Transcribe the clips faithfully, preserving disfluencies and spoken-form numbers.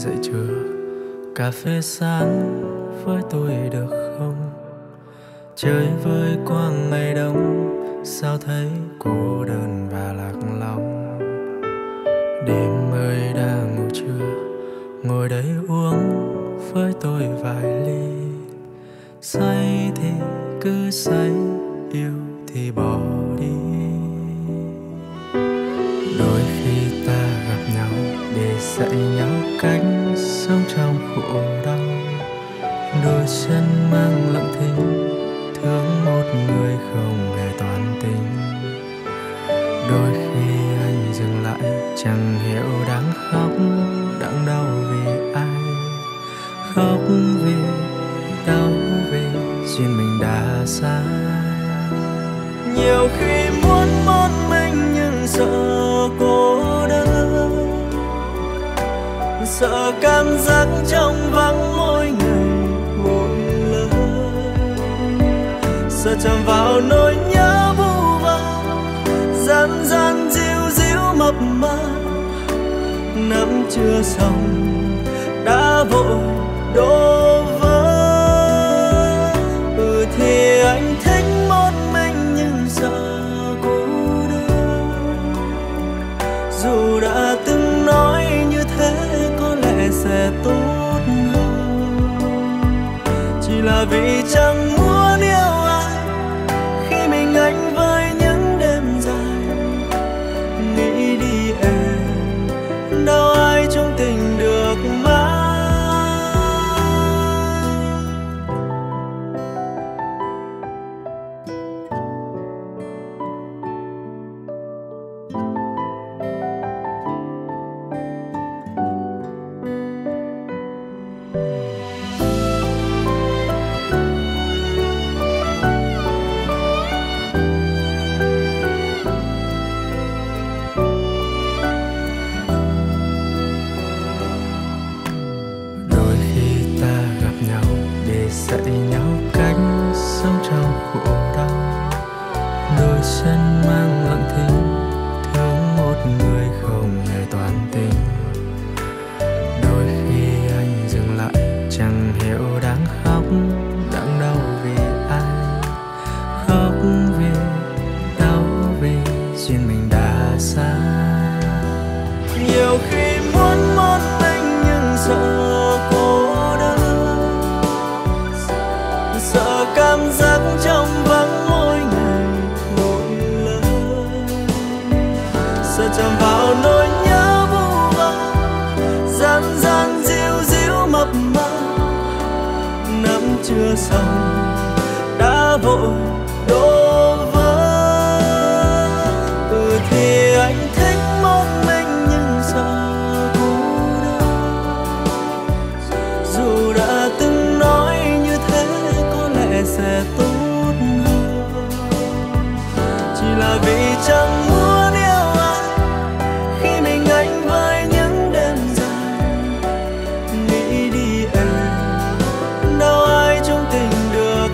dậy trưa, cà phê sáng với tôi được không? Chơi với quang ngày đông, sao thấy cô đơn và lạc lòng. Đêm ơi đang ngủ trưa, ngồi đây uống với tôi vài ly. Say thì cứ say, yêu thì bỏ đi. Đôi khi ta gặp nhau để dạy nhau cách sống trong khổ đau. Đôi chân mang lặng thinh, thương một người không hề toàn tình. Đôi khi anh dừng lại, chẳng hiểu đang khóc, đang đau vì ai. Khóc vì đau vì duyên mình đã sai. Nhiều khi muốn một mình nhưng sợ cô đơn, sợ cảm giác trong vắng mỗi ngày mỗi lời. Sợ chạm vào nỗi nhớ vu vơ, gian gian díu díu mập mờ. Nắm chưa xong đã vội đổ vỡ. Ừ thì anh thích một mình nhưng sợ cô đơn. Dù đã từng nói như thế có lẽ sẽ tốt hơn, chỉ là vì chẳng muốn yêu ai khi mình anh với những đêm dài. Nghĩ đi em, đâu ai trong tình được mãi. Dạy nhau cách sống trong khổ đau. Đôi chân mang lặng thinh, thương một người không hề toàn tình. Đôi khi anh dừng lại, chẳng hiểu đang khóc, đang đau vì ai. Khóc vì đau vì duyên mình đã sai. Nhiều khi muốn một mình nhưng sợ cảm giác trong vắng mỗi ngày mỗi lời. Sợ chạm vào nỗi nhớ vu vơ, gian gian díu díu mập mờ. Nắm chưa xong đã vội đổ vỡ. Ừ thì anh thích một mình nhưng sợ cô đơn. Dù đã từng nói như thế sẽ tốt hơn, chỉ là vì chẳng muốn yêu ai khi mình anh với những đêm dài. Nghĩ đi em, đâu ai trong tình được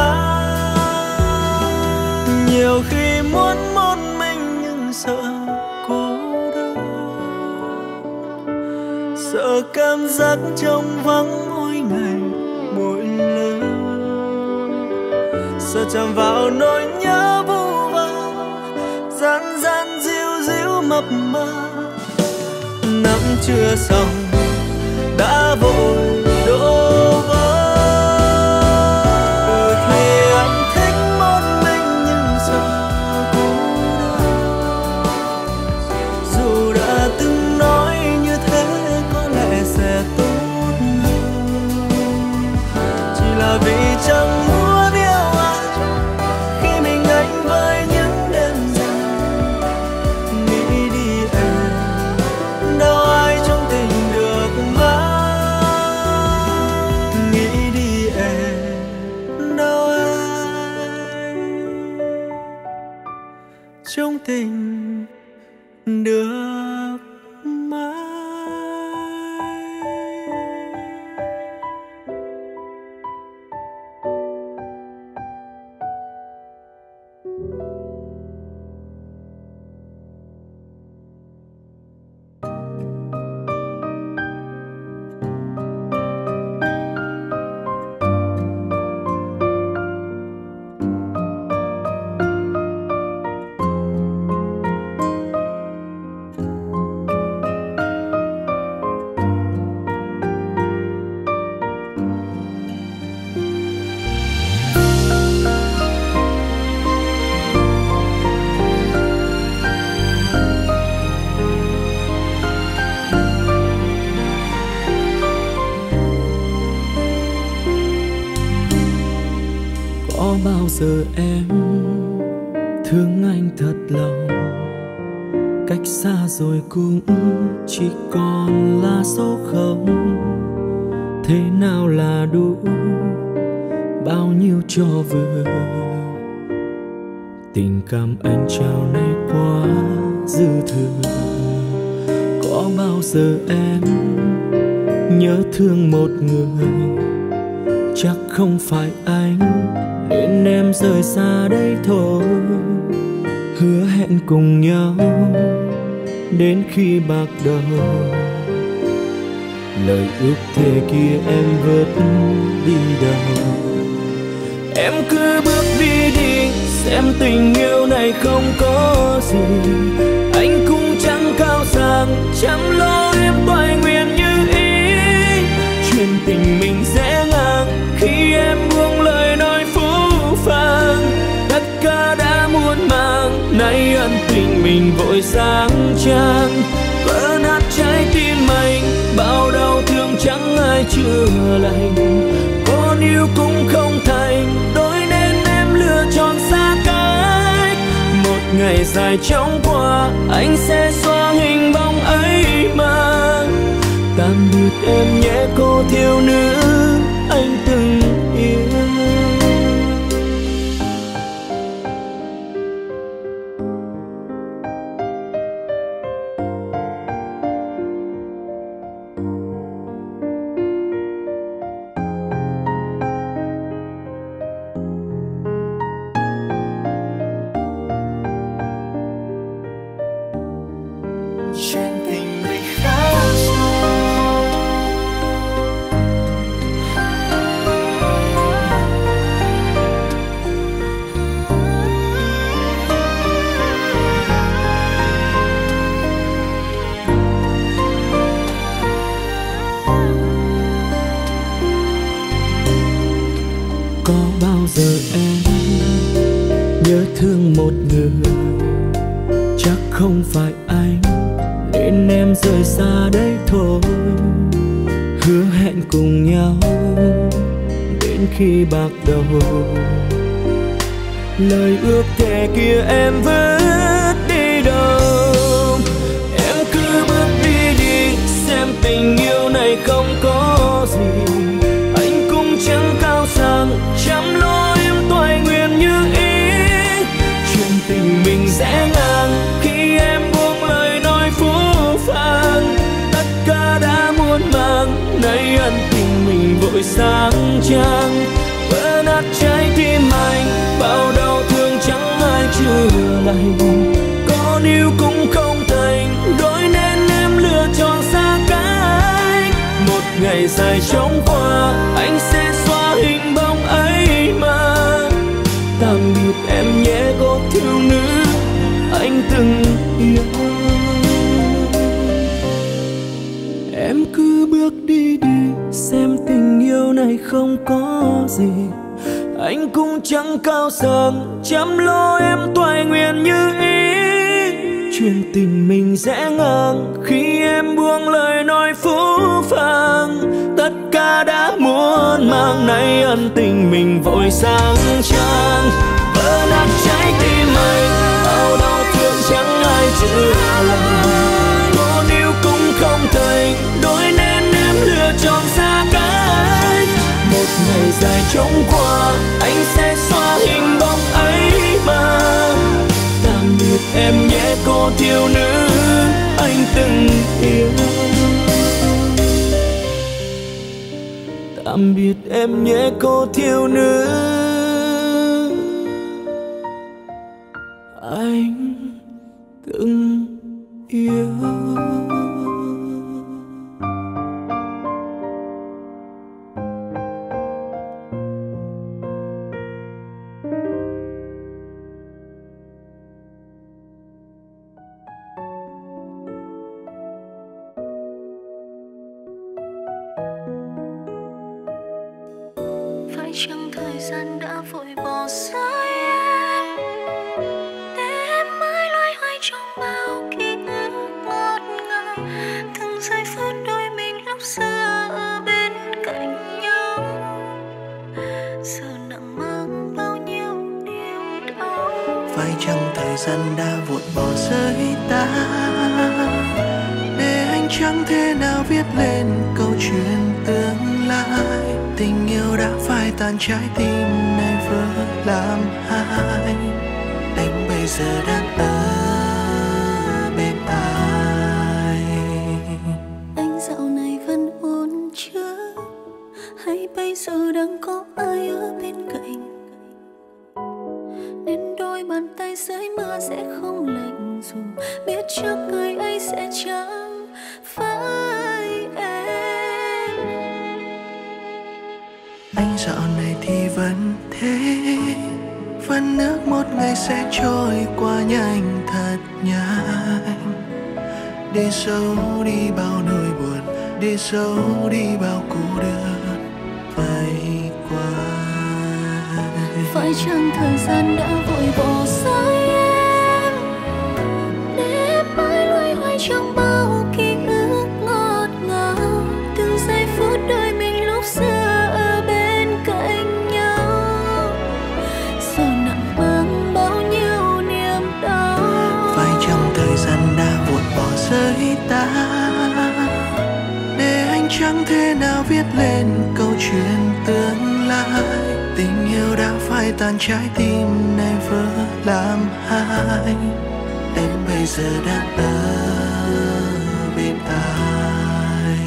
mãi. Nhiều khi muốn một mình nhưng sợ cô đơn, sợ cảm giác trong vắng mỗi ngày mỗi lời. Sợ chạm vào nỗi nhớ vu vơ, gian gian díu díu mập mờ. Nắm chưa xong đã vội đổ vỡ. Ừ thì anh thích một mình nhưng sợ cô đơn. Dù đã từng nói như thế có lẽ sẽ tốt hơn, chỉ là vì chẳng muốn giờ em thương anh thật lòng, cách xa rồi cũng chỉ còn là số không. Thế nào là đủ, bao nhiêu cho vừa. Tình cảm anh trao này quá dư thừa. Có bao giờ em nhớ thương một người, chắc không phải anh nên em rời xa đây thôi. Hứa hẹn cùng nhau đến khi bạc đầu, lời ước thề kia em vớt đi đâu. Em cứ bước đi đi, xem tình yêu này không có gì. Anh cũng chẳng cao sang, chẳng lo em toại nguyện như ý. Chuyện tình mình sẽ ngang khi em buông lời nói phũ phàng. Tất cả đã muộn màng, nay ân tình mình vội sáng trang. Vỡ nát trái tim anh, bao đau thương chẳng ai chữa lành. Con yêu cũng không thành, đôi nên em lựa chọn xa cách. Một ngày dài chóng qua, anh sẽ xóa hình bóng ấy mà. Tạm biệt em nhé cô thiếu nữ anh từng yêu. Thương một người, chắc không phải anh nên em rời xa đây thôi. Hứa hẹn cùng nhau đến khi bạc đầu, lời ước thề kia em vớt đi đâu. Em cứ bước đi đi, xem tình yêu này không có gì. Anh cũng chẳng cao sang, chẳng lo em toại nguyện như ý. Tình mình sẽ ngang khi em buông lời nói phũ phàng. Tất cả đã muộn màng, nay ân tình mình vội sáng trang. Vỡ nát trái tim anh, bao đau thương chẳng ai chữa lành. Con yêu cũng không thành, đôi nên em lựa chọn xa cách. Một ngày dài chóng qua, anh sẽ xóa hình bóng ấy mà. Tạm biệt em nhé cô thiếu nữ anh từng yêu. Em cứ bước đi đi, xem tình yêu này không có gì. Anh cũng chẳng cao sang, chăm lo em toại nguyện như ý. Chuyện tình mình sẽ ngang khi em buông lời nói phũ phàng. Tất cả đã muộn màng, nay ân tình mình vội sáng trang. Vỡ nát trái tim anh, bao đau thương chẳng ai chữa lành. Con yêu cũng không thành, đôi nên em lựa chọn xa cách. Một ngày dài chóng qua, anh sẽ xóa hình bóng ấy mà. Tạm biệt em nhé cô thiếu nữ anh từng yêu. Tạm biệt em nhé cô thiếu nữ anh từng yêu. Phải chăng thời gian đã vội bỏ rơi em, để em mãi loay hoay trong bao ký ức ngọt ngào. Từng giây phút đôi mình lúc xưa ở bên cạnh nhau, giờ nặng mang bao nhiêu chăng thời gian đã vội bỏ rơi ta, để anh chẳng thể nào viết lên câu chuyện tương lai. Tình yêu đã phai tàn, trái tim này vỡ làm hai. Anh bây giờ đang ở bên ai? Anh dạo này vẫn ổn chứ, hay bây giờ đang có ai ở bên cạnh, nên đôi bàn tay dưới mưa sẽ không lạnh, dù biết chắc người ấy sẽ chẳng phải em. Anh dạo này thì vẫn thế, vẫn ước một ngày sẽ trôi qua nhanh thật nhanh, để giấu đi bao nỗi buồn, để giấu đi bao cô đơn vây quanh. Phải chăng thời gian đã vội bỏ rơi em, để em mãi loay hoay trong bao ký ức ngọt ngào, từng giây phút đời mình lúc xưa ở bên cạnh nhau, giờ nặng mang bao nhiêu niềm đau. Phải chăng thời gian đã vội bỏ rơi ta, để anh chẳng thể nào viết lên câu chuyện tương lai. Tình yêu đã phai tàn, trái tim này vỡ làm hai. Em bây giờ đang ở bên ai?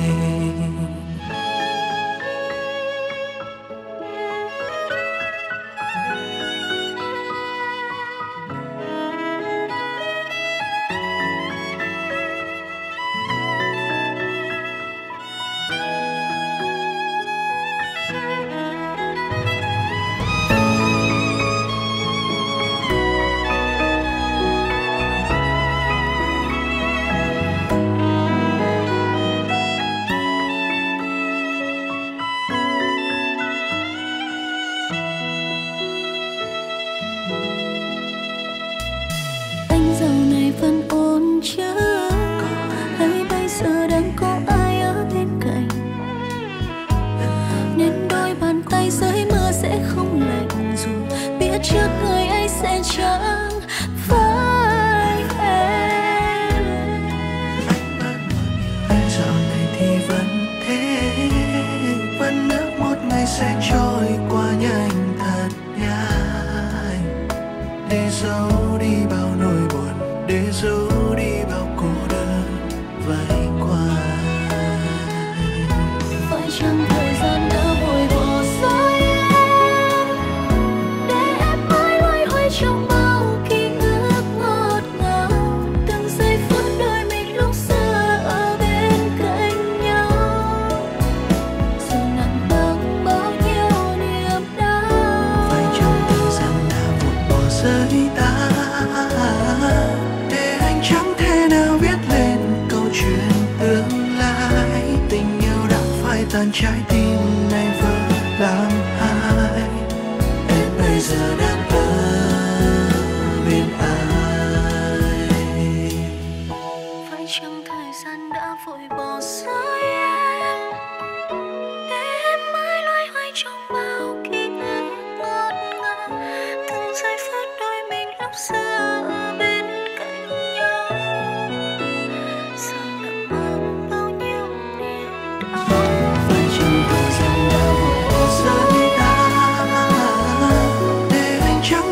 Trái tim này vỡ làm hai. Em bây giờ đang ở bên ai? Phải chăng thời gian đã vội bỏ rơi em, để em mãi loay hoay trong bao ký ức ngọt ngào, từng giây phút đôi mình lúc xưa ở bên cạnh nhau, giờ nặng mang bao nhiêu niềm đau. Thời gian đã vội bỏ rơi ta, để anh chẳng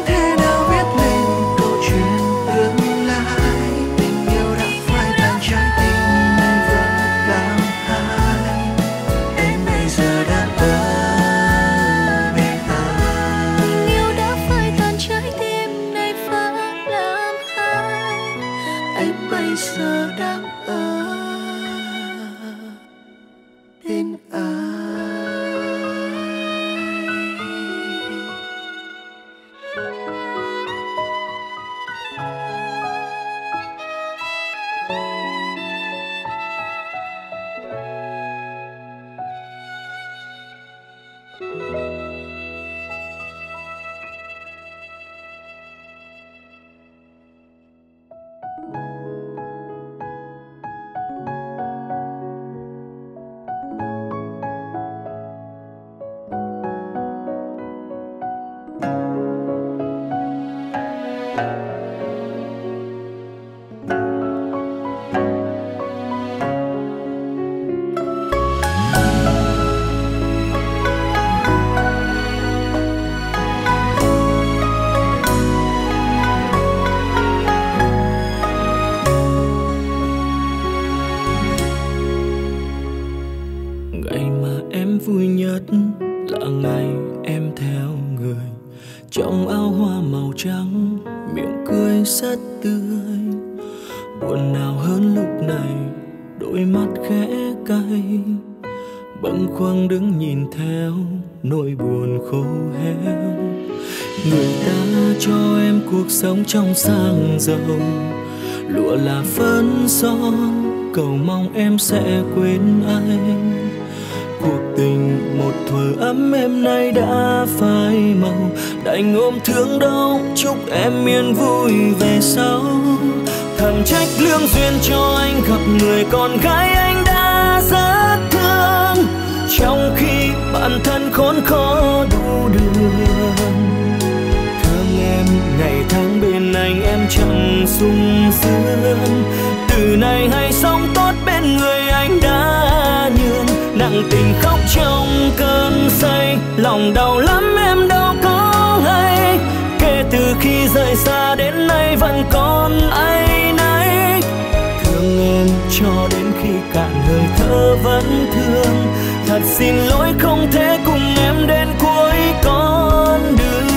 Ngày mà em vui nhất là ngày em theo người, trong áo hoa màu trắng, miệng cười rất tươi. Buồn nào hơn lúc này, đôi mắt khẽ cay, bâng khuâng đứng nhìn theo nỗi buồn khô héo. Người ta cho em cuộc sống trong sang giàu, lụa là phấn son, cầu mong em sẽ quên anh. Cuộc tình một thuở ấm êm nay đã phai màu, đành ôm thương đau chúc em yên vui về sau. Thầm trách lương duyên cho anh gặp người con gái anh đã rất thương, trong khi bản thân khốn khó đủ đường. Thương em ngày tháng bên anh em chẳng sung sướng, từ nay hãy sống tốt bên người anh đã nhường. Nặng tình khóc trong cơn say, lòng đau lắm em đâu có hay, kể từ khi rời xa đến nay vẫn còn áy náy. Thương em cho đến khi cạn hơi thở vẫn thương, thật xin lỗi không thể cùng em đến cuối con đường.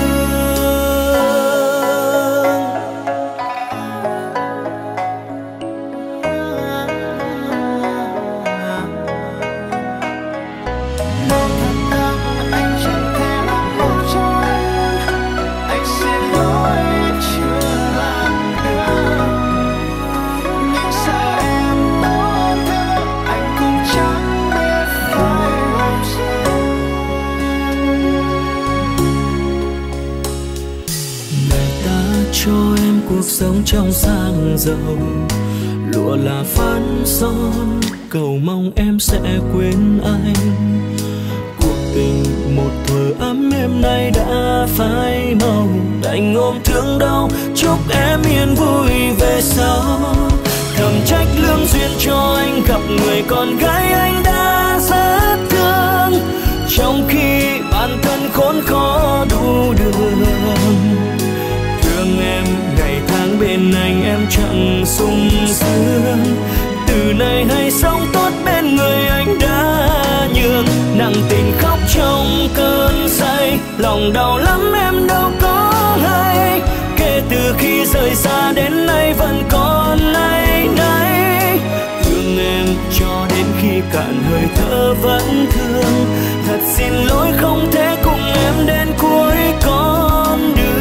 Cuộc sống trong sang giàu, lụa là phấn son, cầu mong em sẽ quên anh. Cuộc tình một thuở ấm êm nay đã phai màu, đành ôm thương đau chúc em yên vui về sau. Thầm trách lương duyên cho anh gặp người con gái anh đã rất thương, trong khi bản thân khốn khó đủ đường. Thương em ngày tháng bên anh em chẳng sung sướng, từ nay hãy sống tốt bên người anh đã nhường. Nặng tình khóc trong cơn say, lòng đau lắm em đâu có hay, kể từ khi rời xa đến nay vẫn còn áy náy. Thương em cho đến khi cạn hơi thở vẫn thương, thật xin lỗi không thể cùng em đến cuối con đường.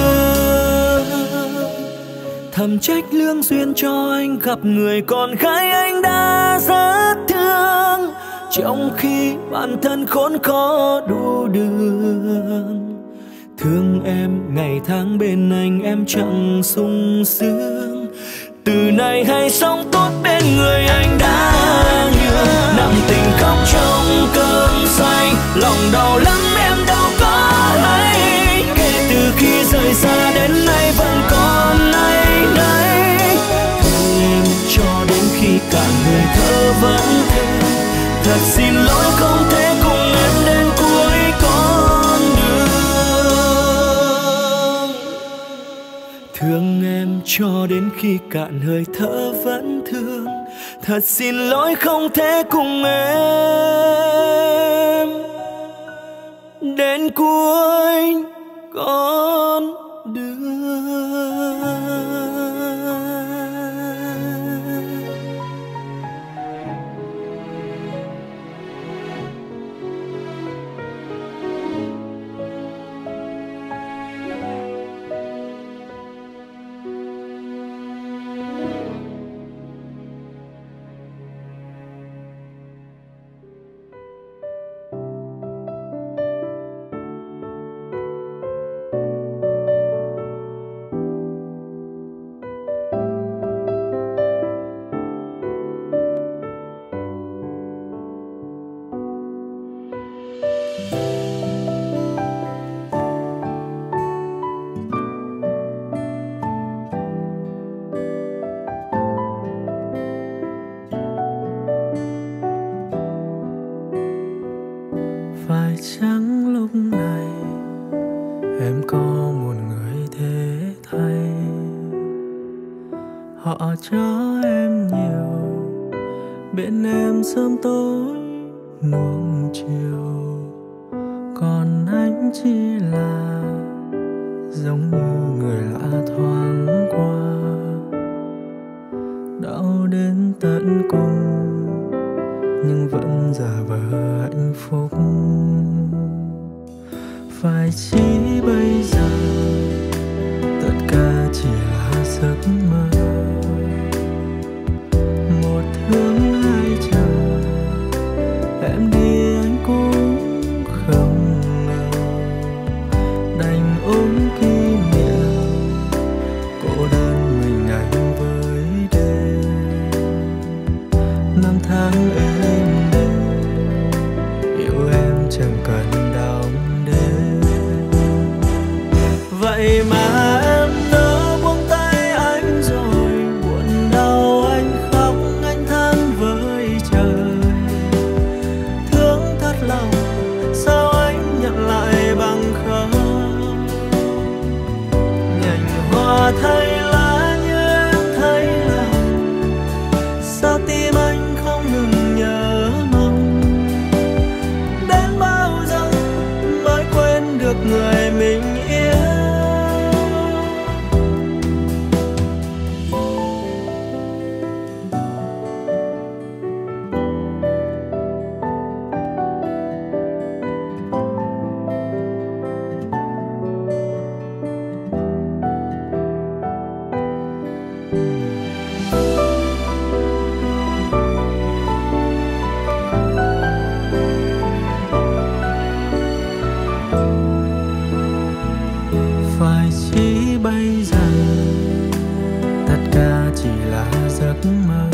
Thầm trách lương duyên cho anh gặp người con gái anh đã rất thương, trong khi bản thân khốn khó đủ đường. Thương em ngày tháng bên anh em chẳng sung sướng, từ nay hãy sống tốt bên người anh đã nhường. Nặng tình khóc trong cơn say, lòng đau lắm em đâu có hay, kể từ khi rời xa đến nay vẫn còn áy náy. Thương em cho đến khi cạn hơi thở vẫn thương, thật xin lỗi không thể cùng em đến cuối con đường. Thương em cho đến khi cạn hơi thở vẫn thương, thật xin lỗi không thể cùng em đến cuối con đường. Phải chăng lúc này em có một người thế thay, họ cho em nhiều, bên em sớm tối nuông chiều, còn anh chỉ là giống như người lạ thoáng qua. Đau đến tận cùng nhưng vẫn giả vờ hạnh phúc. Phải chỉ bây giờ tất cả chỉ là giấc mơ, một thương hai chờ, em đi anh cũng không ngờ, đành ôm kỷ niệm cô đơn mình anh với đêm. Năm tháng êm đềm yêu em chẳng cần đong đếm. Vậy mà em nỡ buông tay anh rồi, buồn đau anh khóc anh than với trời. Thương thật lòng sao anh nhận lại bằng không. Nhành hoa thay lá như em thấy lòng, sao tim anh không ngừng nhớ mong. Đến bao giờ mới quên được người mình yêu. Phải chỉ bây giờ tất cả chỉ là giấc mơ,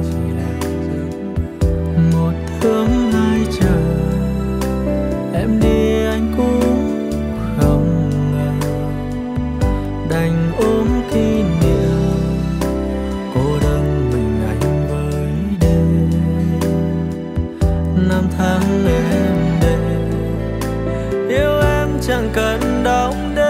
một thương hai chờ, em đi anh cũng không ngờ, đành ôm kỷ niệm cô đơn mình anh với đêm. Năm tháng êm đềm yêu em chẳng cần đong đếm.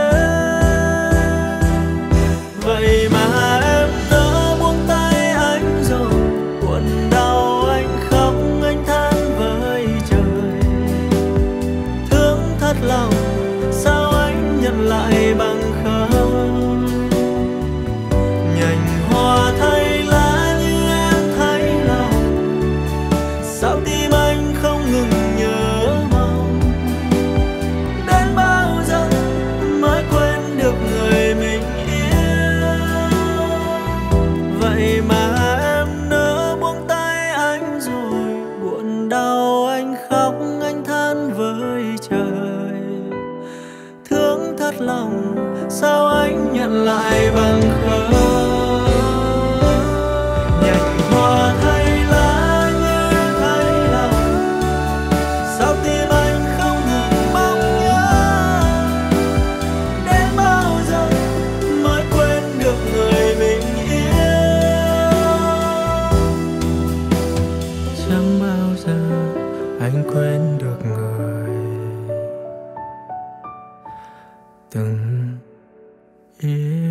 Vậy mà em nỡ buông tay anh rồi, buồn đau anh khóc anh than với trời. Thương thật lòng sao anh nhận lại bằng không. Nhành hoa thay lá như em thấy lòng, sao tim anh không ngừng nhớ mong. Đến bao giờ mới quên được người mình yêu. Vậy mà em nỡ buông tay anh rồi, buồn đau anh khóc anh than với trời. Thương thật lòng sao anh nhận lại bằng không. Nhành hoa thay lá như em thấy lòng, sao tim anh không ngừng mong nhớ. Đến bao giờ mới quên được người mình yêu. Chẳng bao giờ anh quên được người từng yêu.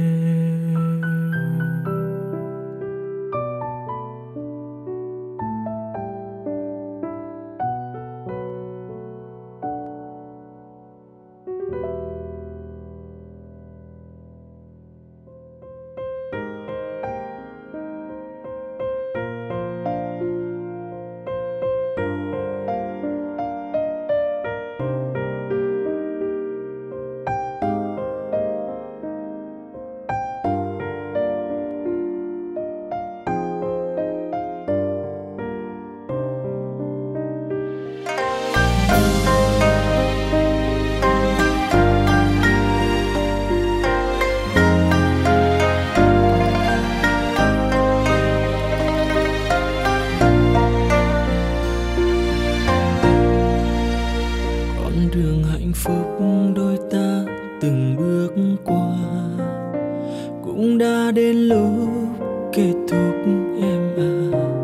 Con đường hạnh phúc đôi ta từng bước qua cũng đã đến lúc kết thúc em à.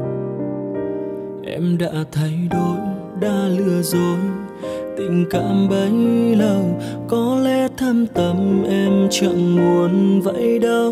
Em đã thay đổi, đã lừa dối, tình cảm bấy lâu có lẽ thâm tâm em chẳng muốn vậy đâu.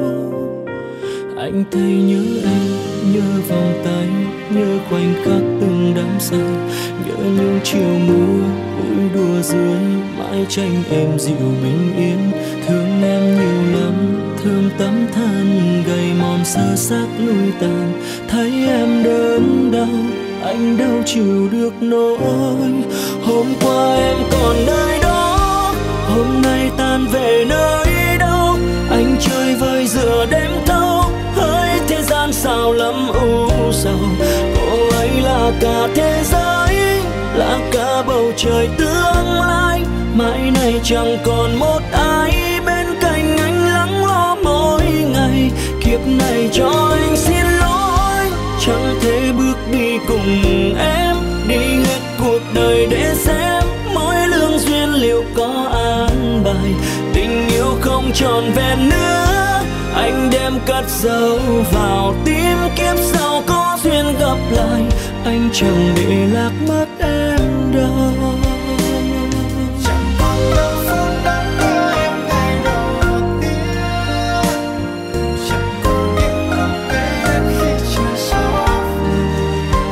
Anh thấy nhớ em, nhớ vòng tay, nhớ khoảnh khắc từng đắm say, Nhớ những chiều mưa vui đùa dưới mái tranh êm dịu bình yên. Thương em nhiều lắm, thương tấm thân gầy mòn sơ xác lui tàn. Thấy em đớn đau, anh đâu chịu được nỗi. Hôm qua em còn nơi đó, hôm nay tan về nơi đâu. Anh chơi vơi giữa đêm thâu, hỡi thế gian sao lắm u sầu. Cô ấy là cả thế giới, là cả bầu trời tương lai. Mãi này chẳng còn một ai bên cạnh anh lắng lo mỗi ngày. Kiếp này cho anh xin lỗi, chẳng thể bước đi cùng em. Đi hết cuộc đời để xem mỗi lương duyên liệu có an bài. Tình yêu không tròn vẹn nữa, anh đem cất giấu vào tim. Kiếp sau có duyên gặp lại, anh chẳng để lạc mất em đâu. Chẳng còn đâu phút đã nhớ em ngày đầu tiên. Chẳng còn những lúc bé khi trời gió về.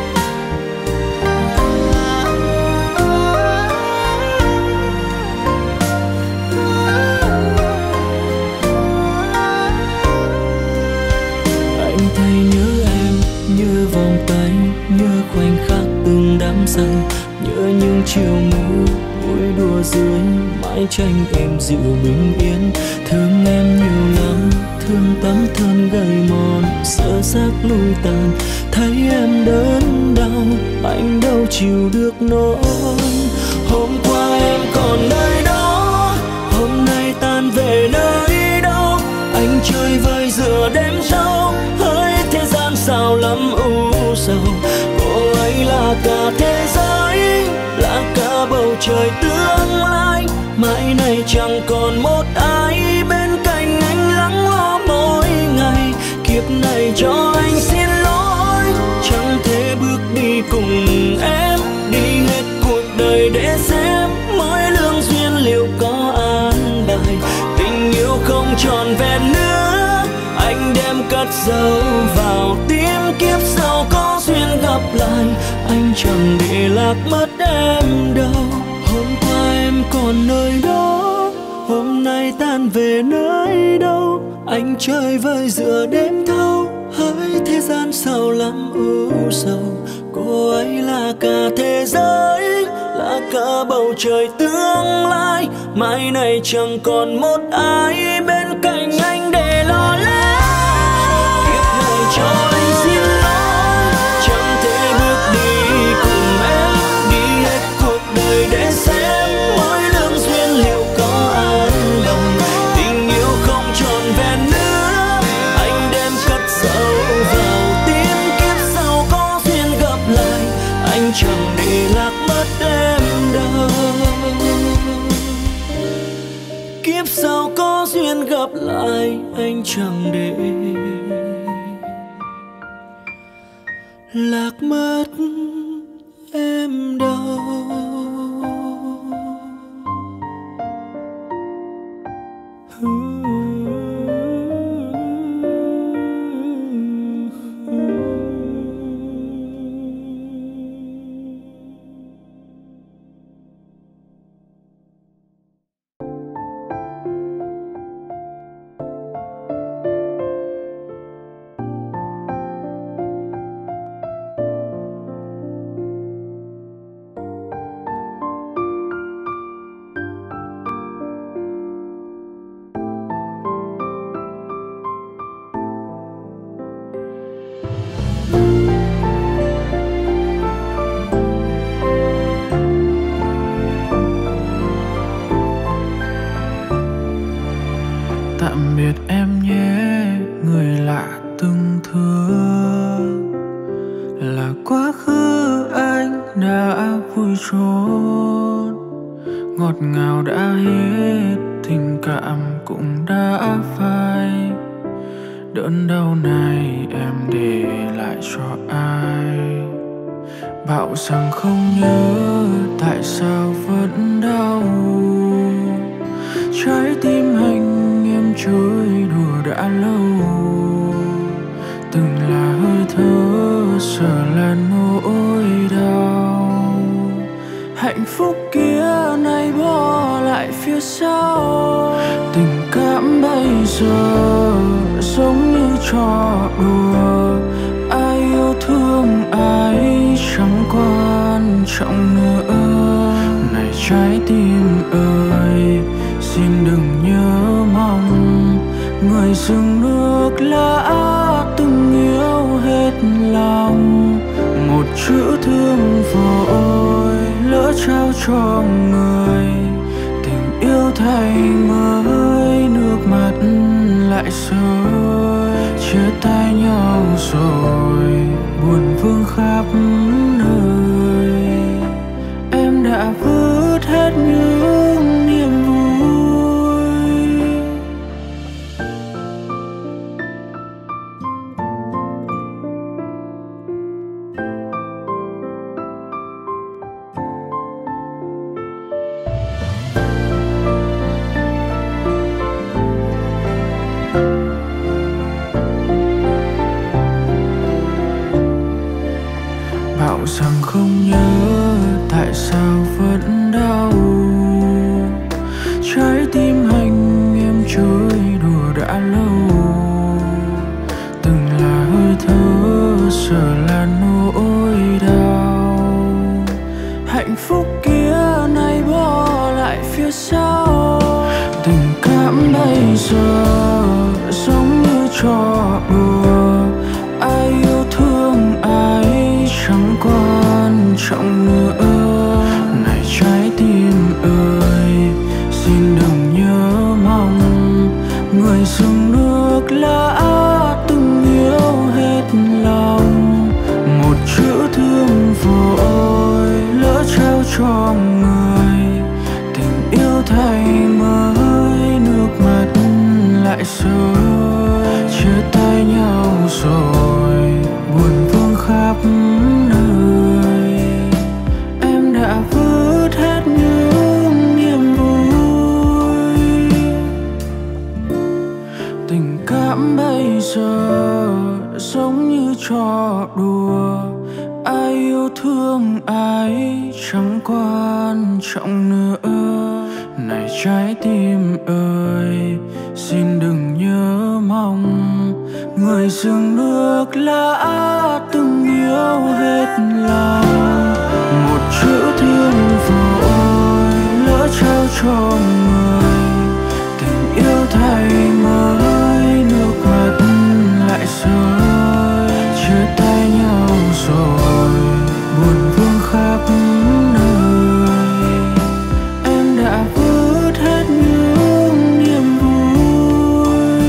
Anh thấy nhớ em như vòng tay, nhớ khoảnh khắc từng đắm say. Nhớ những chiều mưa vui đùa dưới mái tranh êm dịu bình yên. Thương em nhiều lắm, thương tấm thân gầy mòn sơ xác lui tàn. Thấy em đớn đau, anh đâu chịu được nỗi. Hôm qua em còn nơi đó, hôm nay tan về nơi đâu. Anh chơi vơi giữa đêm sâu, hỡi thế gian sao lắm u sầu. Cô ấy là cả thế giới, là cả bầu trời tương lai. Mãi này chẳng còn một ai bên cạnh anh lắng lo mỗi ngày. Kiếp này cho anh xin lỗi, chẳng thể bước đi cùng em. Đi hết cuộc đời để xem mỗi lương duyên liệu có an bài. Tình yêu không tròn vẹn nữa, anh đem cất giấu vào tim. Kiếp sau có duyên gặp lại, anh chẳng để lạc mất em đâu. Hôm qua em còn nơi đó, hôm nay tan về nơi đâu. Anh chơi vơi giữa đêm thâu, hỡi thế gian sao lắm u sầu. Cô ấy là cả thế giới, là cả bầu trời tương lai. Mãi này chẳng còn một ai bên cạnh anh để lo lắng. Kiếp này cho anh xin lỗi, chẳng thể bước đi cùng em. Đi hết cuộc đời để xem mỗi lương duyên liệu có an bài. Tình yêu không tròn vẹn nữa, anh đem cất giấu vào tim. Kiếp sau có duyên gặp lại, anh chẳng để lạc mất em đâu. Kiếp sau có duyên gặp lại, anh chẳng để lạc mất em đâu. Tạm biệt em nhé, người lạ từng thương. Là quá khứ anh đã vui trốn, ngọt ngào đã hết, tình cảm cũng đã phai. Đớn đau này em để lại cho ai? Bảo rằng không nhớ, tại sao vẫn đau? Trái tim anh em chơi đùa đã lâu, từng là hơi thở giờ là nỗi đau. hạnh phúc kia nay bỏ lại phía sau. Tình cảm bây giờ giống như trò đùa, ai yêu thương ai chẳng quan trọng nữa. Này trái tim ơi, xin đừng nhớ mong người dừng nước lã từng yêu hết lòng. Một chữ thương vội lỡ trao cho người, tình yêu thay mới nước mắt lại rơi. Chia tay nhau rồi buồn vương khắp nơi, em đã vứt hết những niềm vui. Bảo rằng không nhớ tại sao vẫn đau, trái tim anh em chơi đùa đã lâu. Từng là hơi thở giờ là nỗi đau, hạnh phúc kia nay bỏ lại phía sau. Tình cảm bây giờ giống như trò đùa, ai yêu thương ai chẳng quan trọng nữa. Này trái tim ơi, xin đừng nhớ mong người dừng nước lã từng yêu hết lòng. Một chữ thương vội lỡ trao cho người, tình yêu thay mới nước mắt lại rơi. Chia tay nhau rồi buồn vương khắp nơi, em đã vứt hết những niềm vui. Tình cảm bây giờ giống như trò đùa, ai yêu thương ai chẳng quan trọng nữa. Này trái tim ơi, xin đừng nhớ mong người dừng nước lã từng yêu hết lòng. Một chữ thương vội lỡ trao cho người, tình yêu thay mới nước mắt lại rơi. Chia tay nhau rồi buồn vương khắp nơi, em đã vứt hết những niềm vui.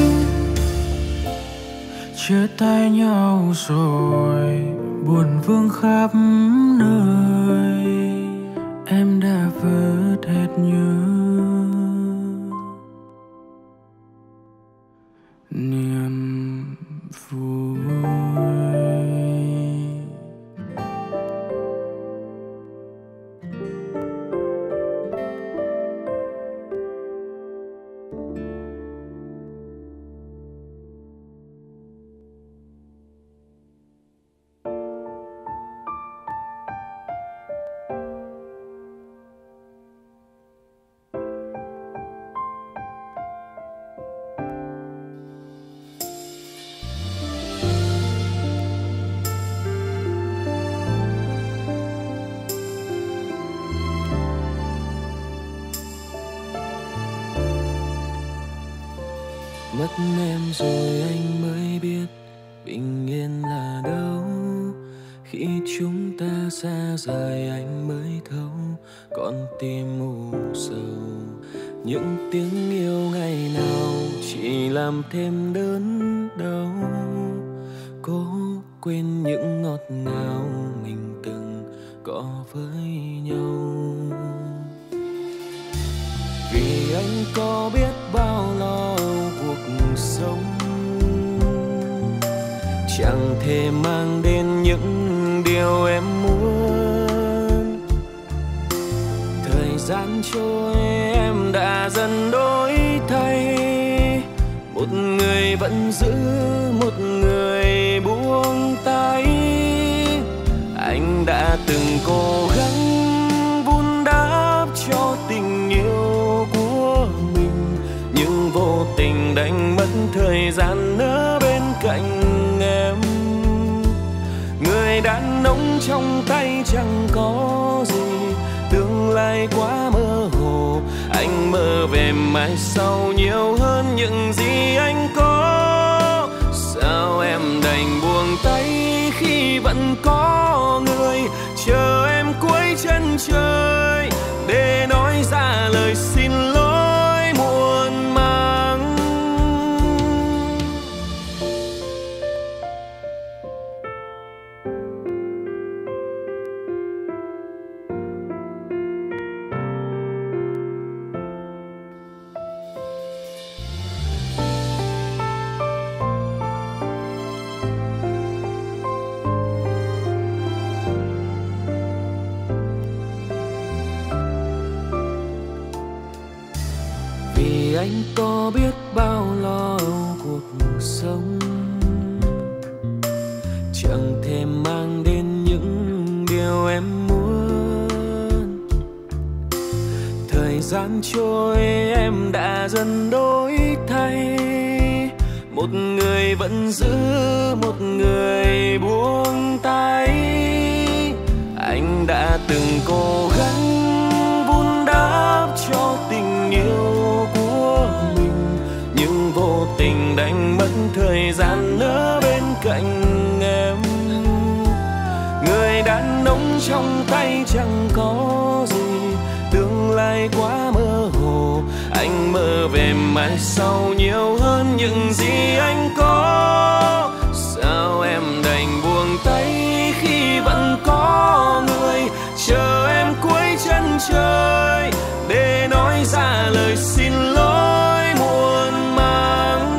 Chia tay nhau rồi buồn vương khắp nơi, em đã vứt hết những niềm vui. Mất em rồi anh mới biết bình yên là đâu. Khi chúng ta xa rời anh mới thấu con tim u sầu. Những tiếng yêu ngày nào chỉ làm thêm đớn đau. Cố quên những ngọt ngào mình từng có với nhau. Vì anh có biết bao lo cuộc sống, chẳng thể mang đến những điều em muốn. Thời gian trôi em đã dần đổi thay, một người vẫn giữ, một người buông tay. Anh đã từng cố gắng thời gian ở bên cạnh em. Người đàn ông trong tay chẳng có gì, tương lai quá mơ hồ. Anh mơ về mai sau nhiều hơn những gì anh có. Sao em đành buông tay khi vẫn có người chờ em cuối chân trời để nói ra lời xin lỗi muộn màng. Anh có biết bao lo âu cuộc sống, chẳng thể mang đến những điều em muốn. Thời gian trôi em đã dần đổi thay, một người vẫn giữ, một người buông tay. Anh đã từng cố gắng vun đắp cho tình yêu của mình, nhưng vô tình đánh mất thời gian ở bên cạnh em. Người đàn ông trong tay chẳng có gì, tương lai quá mơ hồ. Anh mơ về mai sau nhiều hơn những gì anh có. Sao em đành buông tay khi vẫn có người chờ em cuối chân trời để nói ra lời xin lỗi muộn màng.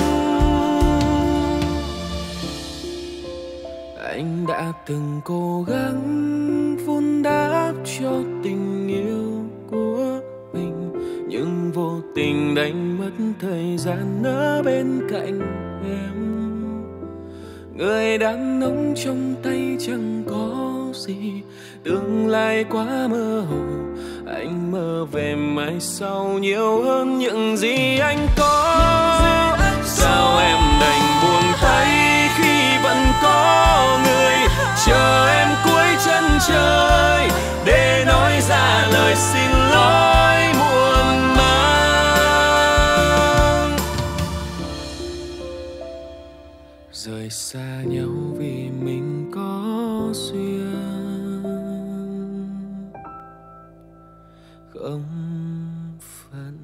Anh đã từng cố gắng vun đắp cho tình yêu của mình, nhưng vô tình đánh mất thời gian ở bên cạnh em. Người đàn ông trong tay chẳng có gì, tương lai quá mơ hồ. Anh mơ về mai sau nhiều hơn những gì anh có. Sao em đành buông tay khi vẫn có người chờ em cuối chân trời để nói ra lời xin lỗi muộn màng. Rời xa nhau vì mình có duyên không phận.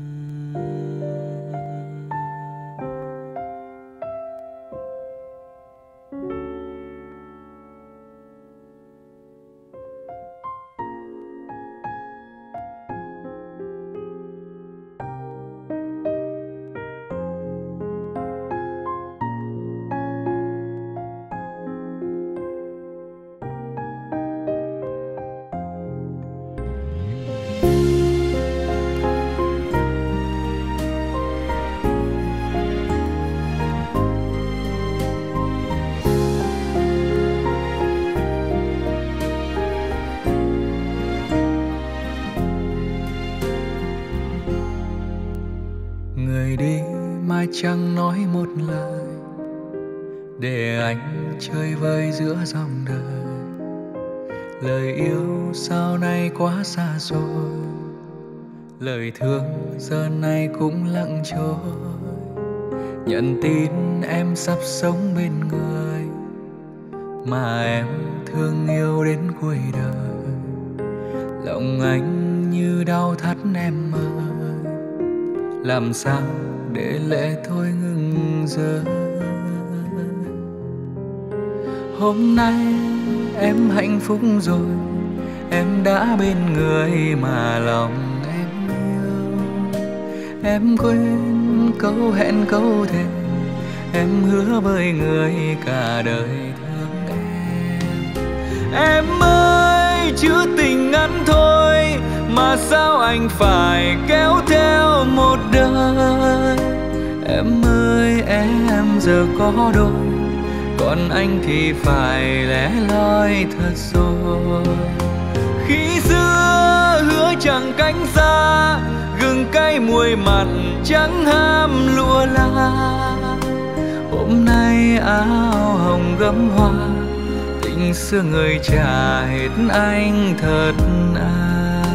Chẳng nói một lời để anh chơi vơi giữa dòng đời. Lời yêu sau này quá xa xôi, lời thương giờ này cũng lặng trôi. Nhận tin em sắp sống bên người mà em thương yêu đến cuối đời. Lòng anh như đau thắt em ơi, làm sao để lệ thôi ngừng rơi. Hôm nay em hạnh phúc rồi, em đã bên người mà lòng em yêu. Em quên câu hẹn câu thề, em hứa với người cả đời thương em. Em ơi chữ tình ngắn thôi mà sao anh phải kéo theo một đời. Em ơi em giờ có đôi, còn anh thì phải lẻ loi thật rồi. Khi xưa hứa chẳng cánh xa, gừng cay muối mặn chẳng ham lụa la. Hôm nay áo hồng gấm hoa, tình xưa người trả hết anh thật à.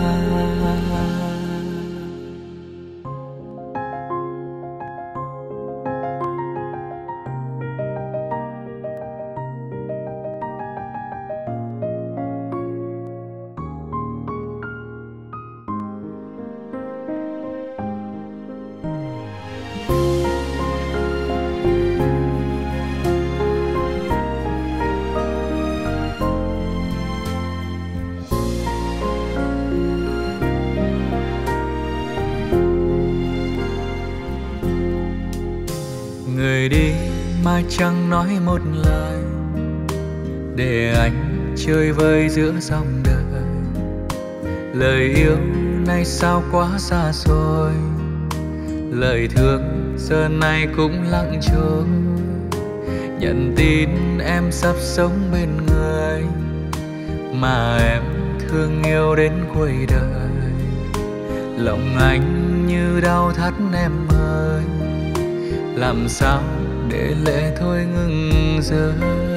Người đi mà chẳng nói một lời, để anh chơi vơi giữa dòng đời. Lời yêu nay sao quá xa xôi, lời thương giờ này cũng lặng trôi. Nhận tin em sắp sống bên người mà em thương yêu đến cuối đời. Lòng anh như đau thắt em ơi, làm sao để lệ thôi ngừng rơi.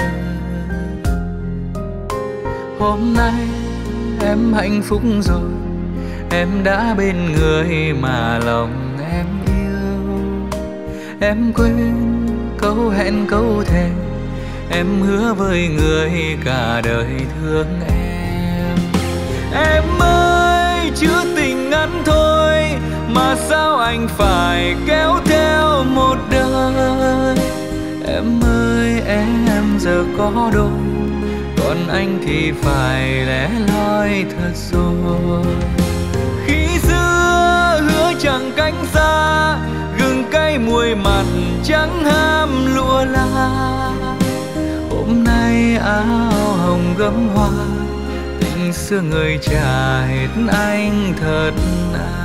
Hôm nay em hạnh phúc rồi, em đã bên người mà lòng em yêu. Em quên câu hẹn câu thề, em hứa với người cả đời thương em. Em ơi chữ tình ngắn thôi mà sao anh phải kéo theo một đời. Em ơi em giờ có đôi, còn anh thì phải lẻ loi thật rồi. Khi xưa hứa chẳng cánh xa, gừng cay muối mặn chẳng ham lụa la. Hôm nay áo hồng gấm hoa, tình xưa người trả hết anh thật à.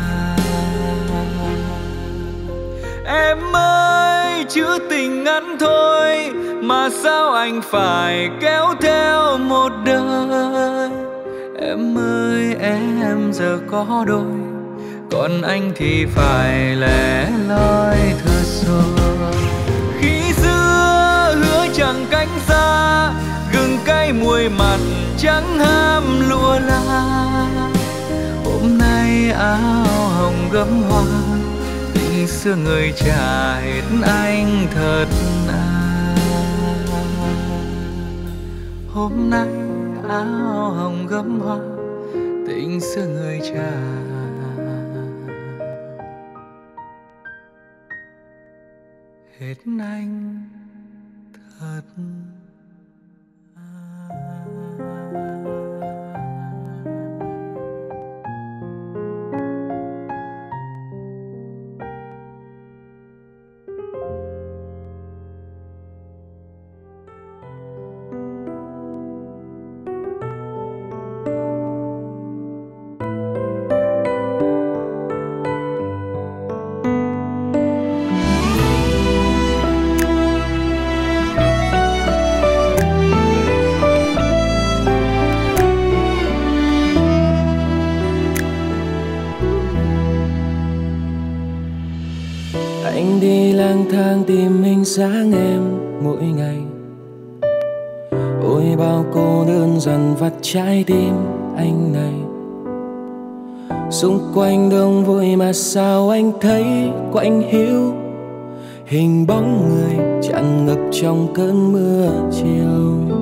Em ơi chữ tình ngắn thôi mà sao anh phải kéo theo một đời. Em ơi em giờ có đôi, còn anh thì phải lẻ loi thật rồi. Khi xưa hứa chẳng cánh xa, gừng cay muối mặn chẳng ham lụa la. Hôm nay áo hồng gấm hoa, tình xưa người trả hết anh thật à. Hôm nay áo hồng gấm hoa, tình xưa người trả hết anh thật à. Anh đi lang thang tìm hình dáng em mỗi ngày. Ôi bao cô đơn dằn vặt trái tim anh này. Xung quanh đông vui mà sao anh thấy quạnh hiu, hình bóng người tràn ngập trong cơn mưa chiều.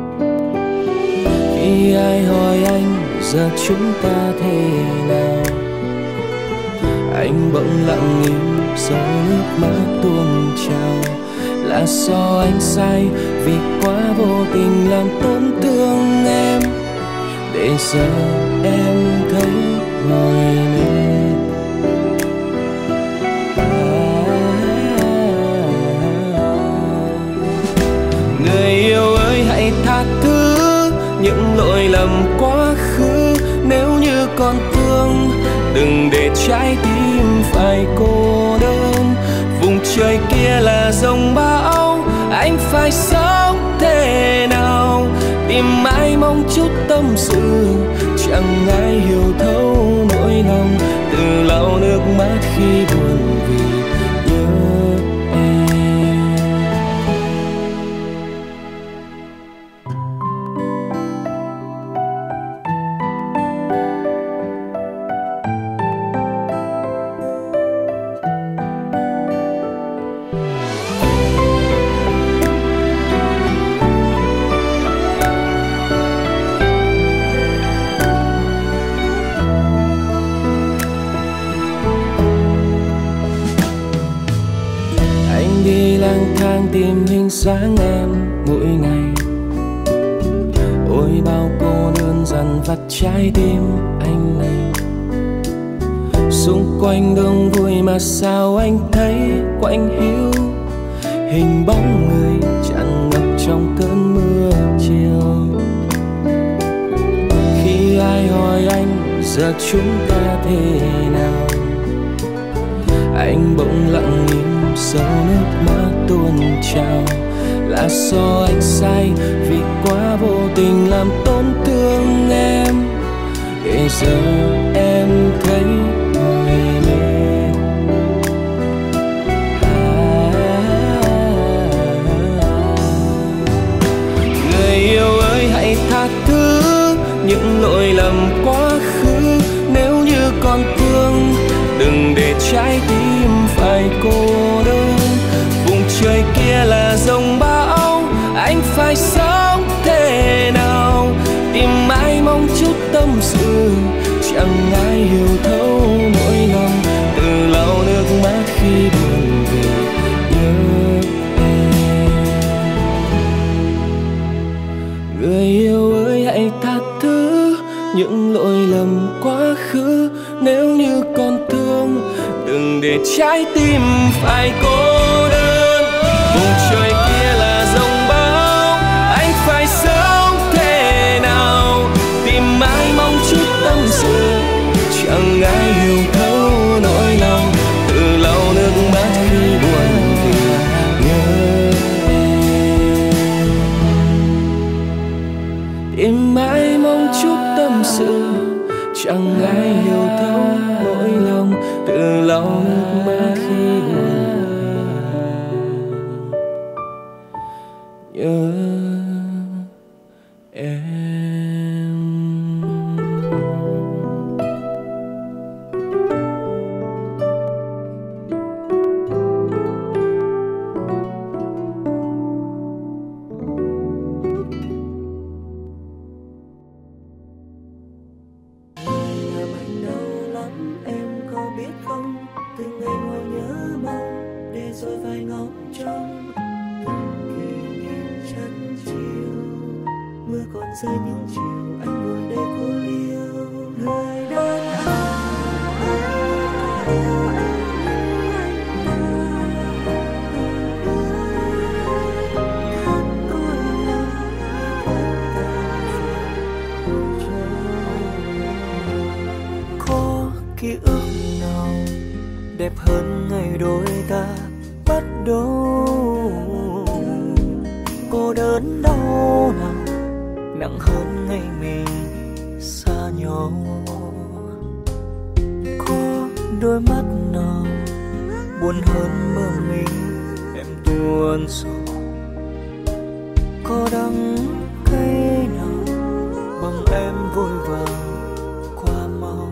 Khi ai hỏi anh giờ chúng ta thế nào, anh bỗng lặng im giọt nước mắt tuôn trào. Là do anh sai vì quá vô tình làm tổn thương em, để giờ em thấy mỏi mệt. Người yêu ơi hãy tha thứ những lỗi lầm quá khứ. Nếu như còn thương đừng để trái tim phải cô đơn. Vùng trời kia là dòng bão, anh phải sống thế nào? Tìm mãi mong chút tâm sự, chẳng ai hiểu thấu nỗi lòng. Từ lau nước mắt khi buồn vì nhớ em. tìm hình dáng em mỗi ngày. Ôi bao cô đơn dằn vặt trái tim anh này. Xung quanh đông vui mà sao anh thấy quạnh hiu, hình bóng người tràn ngập trong cơn mưa chiều. Khi ai hỏi anh giờ chúng ta thế nào, anh bỗng lặng im giấu nước mắt tuôn trào. Là do anh sai vì quá vô tình làm tổn thương em, để giờ em thấy người mê. À, người yêu ơi hãy tha thứ những lỗi lầm quá khứ. Nếu như còn thương đừng để trái tim phải cô đơn. Vùng trời kia là dòng bão, anh phải sống thế nào? Tìm mãi mong chút tâm sự, chẳng ai hiểu thấu nỗi lòng. Từ lau nước mắt khi buồn vì nhớ em. Người yêu ơi hãy tha thứ những lỗi lầm quá khứ. Nếu như còn thương đừng để trái tim phải cô đơn. Vùng trời kia là dòng bão, anh phải sống thế nào? Tìm mãi mong chút tâm sự, chẳng ai hiểu thấu nỗi lòng. Tự lau nước mắt khi buồn vì nhớ em. Tìm mãi mong chút tâm sự, chẳng ai hiểu thấu nỗi lòng. Tự lau nước mắt khi buồn nhớ em. Rơi những chiều anh ngồi đây cô liêu. Người đàn ông yêu em khát cõi lòng có ký ức nào đẹp hơn ngày đôi ta bắt đầu? Cô đơn đau nào nặng hơn ngày mình xa nhau? Có đôi mắt nào buồn hơn mơ mình em tuôn rồi? Có đắng cay nào bằng em vội vàng qua mau?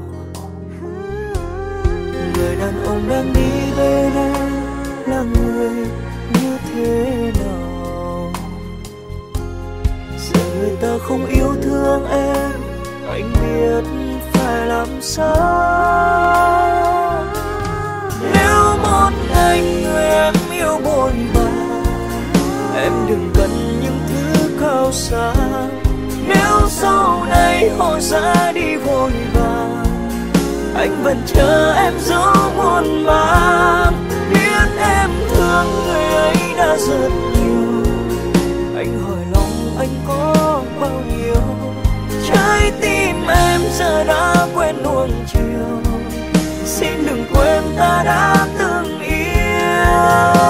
Người đàn ông đang đi bên em là người như thế nào? Người ta không yêu thương em, anh biết phải làm sao. Nếu một ngày người em yêu bội bạc, em đừng cần những thứ cao xa. Nếu sau này họ ra đi vội vàng, anh vẫn chờ em dấu muôn mang. Biết em thương người ấy đã rất nhiều, anh hỏi lòng anh có bao nhiêu? Trái tim em giờ đã quen nuông chiều, xin đừng quên ta đã từng yêu.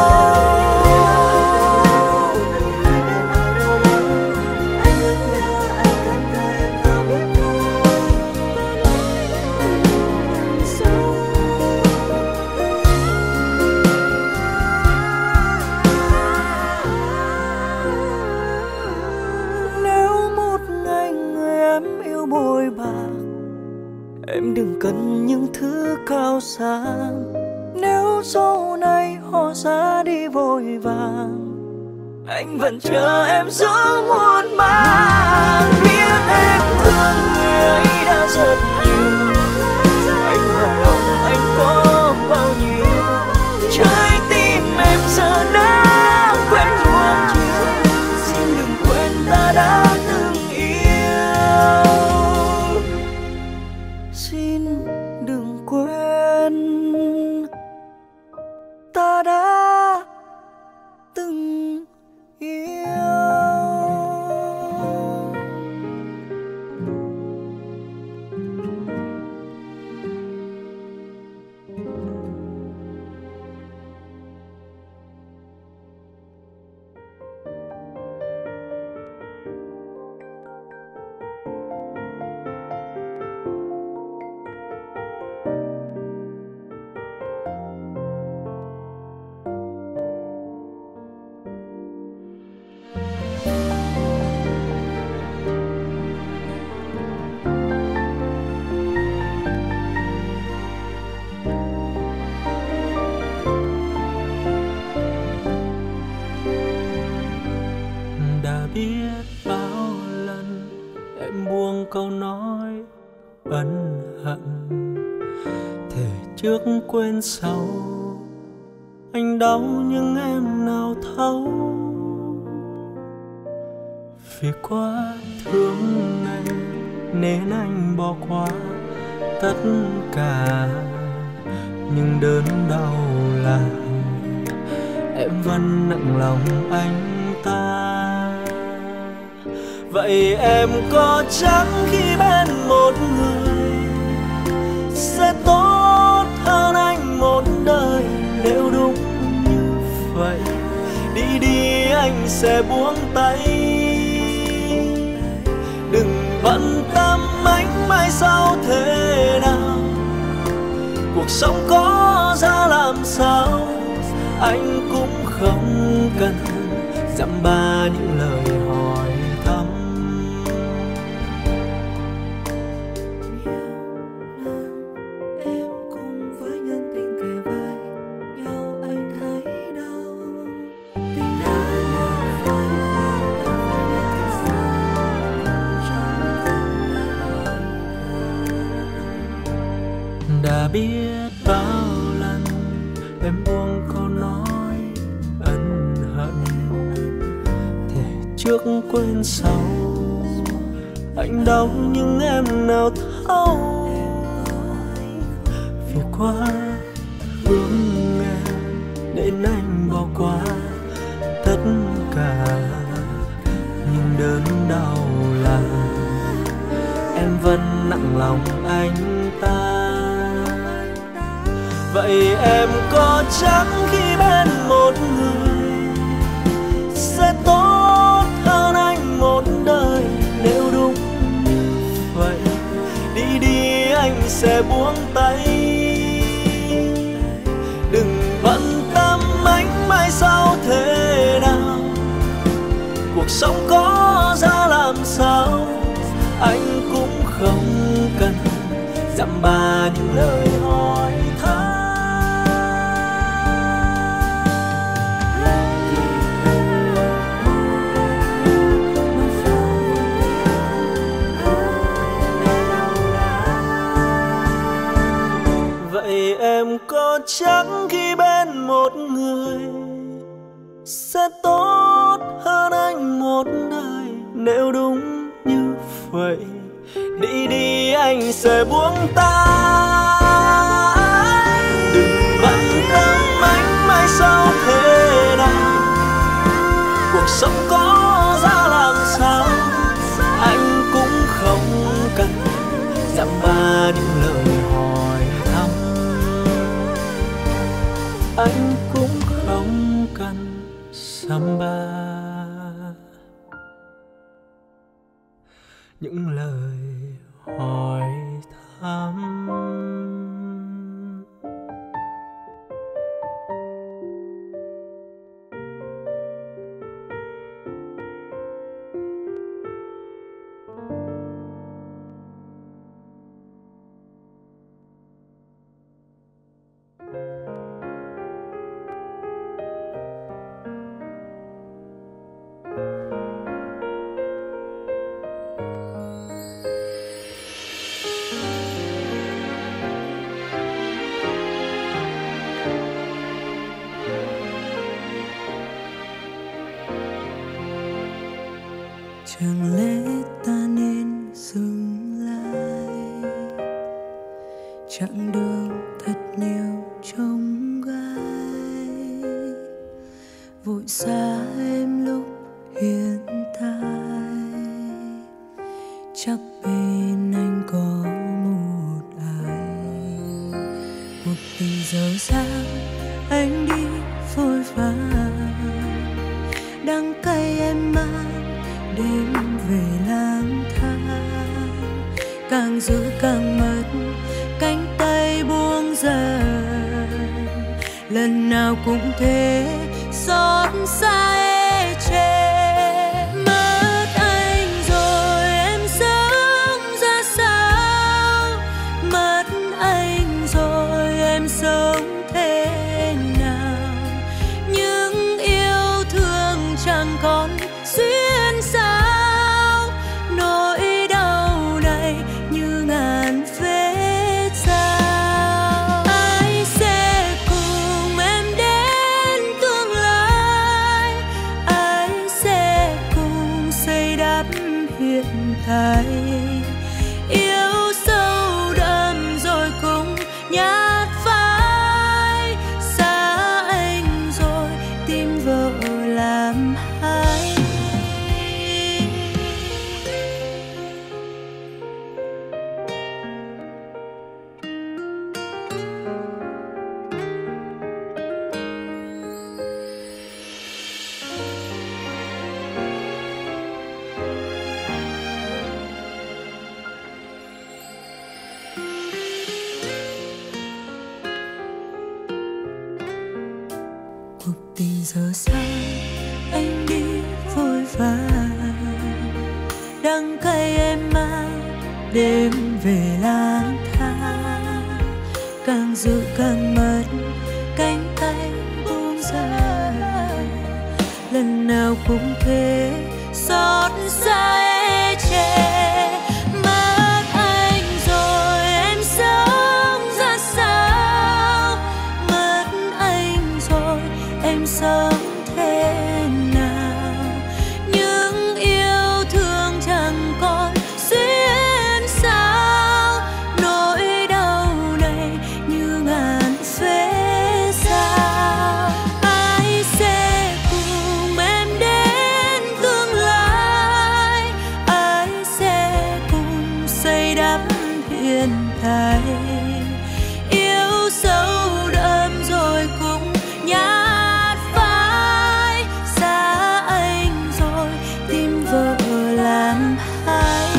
Em đừng cần những thứ cao xa. Nếu sau này họ ra đi vội vàng, anh vẫn chờ em giữa muôn mang. Biết em thương người ấy đã rất nhiều, anh hỏi lòng anh có bao nhiêu? Trái tim em giờ đã quen ân hận. Thề trước quên sau, anh đau nhưng em nào thấu. Vì quá thương anh nên anh bỏ qua tất cả, nhưng đớn đau là em vẫn nặng lòng anh ta. Vậy em có chắc khi bên một người sẽ tốt hơn anh một đời? Nếu đúng như vậy, đi đi anh sẽ buông tay. Đừng bận tâm anh mai sau thế nào, cuộc sống có ra làm sao, anh cũng không cần dăm ba những lời hỏi thăm. Em cùng với nhân tình kề vai nhau, anh thấy đâu tình đã như vậy. Đã biết bao lần em buông câu nói ân hận, thề trước quên sau, anh đau nhưng em nào thấu. Vì quá thương em nên anh bỏ qua tất cả, nhưng đớn đau là em vẫn nặng lòng anh ta. Vậy em có chắc khi bên một người sẽ tốt hơn anh một đời? Nếu đúng như vậy, đi đi anh sẽ buông tay. Đừng bận tâm anh mai sau thế nào, cuộc sống có ra làm sao, anh cũng không cần dăm ba những lời hỏi thăm. Vậy em có chắc khi bên một người sẽ tốt hơn anh một đời? Nếu đúng như vậy, đi đi anh sẽ buông tay. Đừng bận tâm anh mai sau thế nào, cuộc sống có ra làm sao, anh cũng không cần dăm ba những lời hỏi thăm. Anh cũng không cần dăm ba những lời hỏi thăm. Chẳng lẽ ta nên dừng lại, chặng đường thật nhiều trông gai, vội xa em lúc hiện tại. Chắc bên anh có một ai, một tình dở dang anh đi vội vã, đắng cay em mang đêm về lang thang, càng giữ càng mất cánh tay buông dần, lần nào cũng thế xót xa ê chề. Mất anh rồi em sống ra sao, mất anh rồi em sống thế nào, những yêu thương chẳng còn duyên sao, nỗi đau này như ngàn đêm về lang thang, càng giữ càng mất cánh tay buông dài. Lần nào cũng thế xót xa ê chề, mất anh rồi em sống ra sao, mất anh rồi em sống thế nào. Những yêu thương chẳng còn xuyên sao, nỗi đau này như ngàn vết dao. Ai sẽ cùng em đến tương lai, ai sẽ cùng xây đắp hiện tại. Yêu sâu đậm rồi cũng nhạt phai, xa anh rồi tìm vợ làm hai.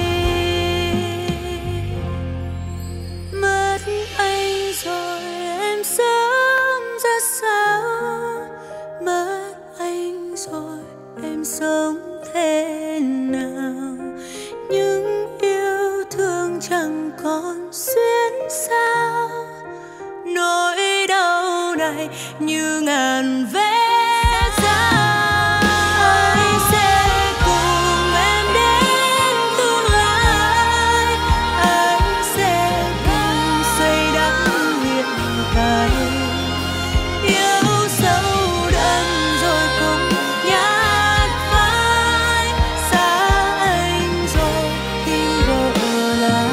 Mất anh rồi em sống ra sao, mất anh rồi em sống thế nào. Những yêu thương chẳng còn xuyên sao, nỗi đau này như ngàn vết dao. Ai sẽ cùng em đến tương lai, ai sẽ cùng xây đắp hiện tại. Yêu sâu đậm rồi cũng nhạt phai, xa anh rồi tìm vợ làm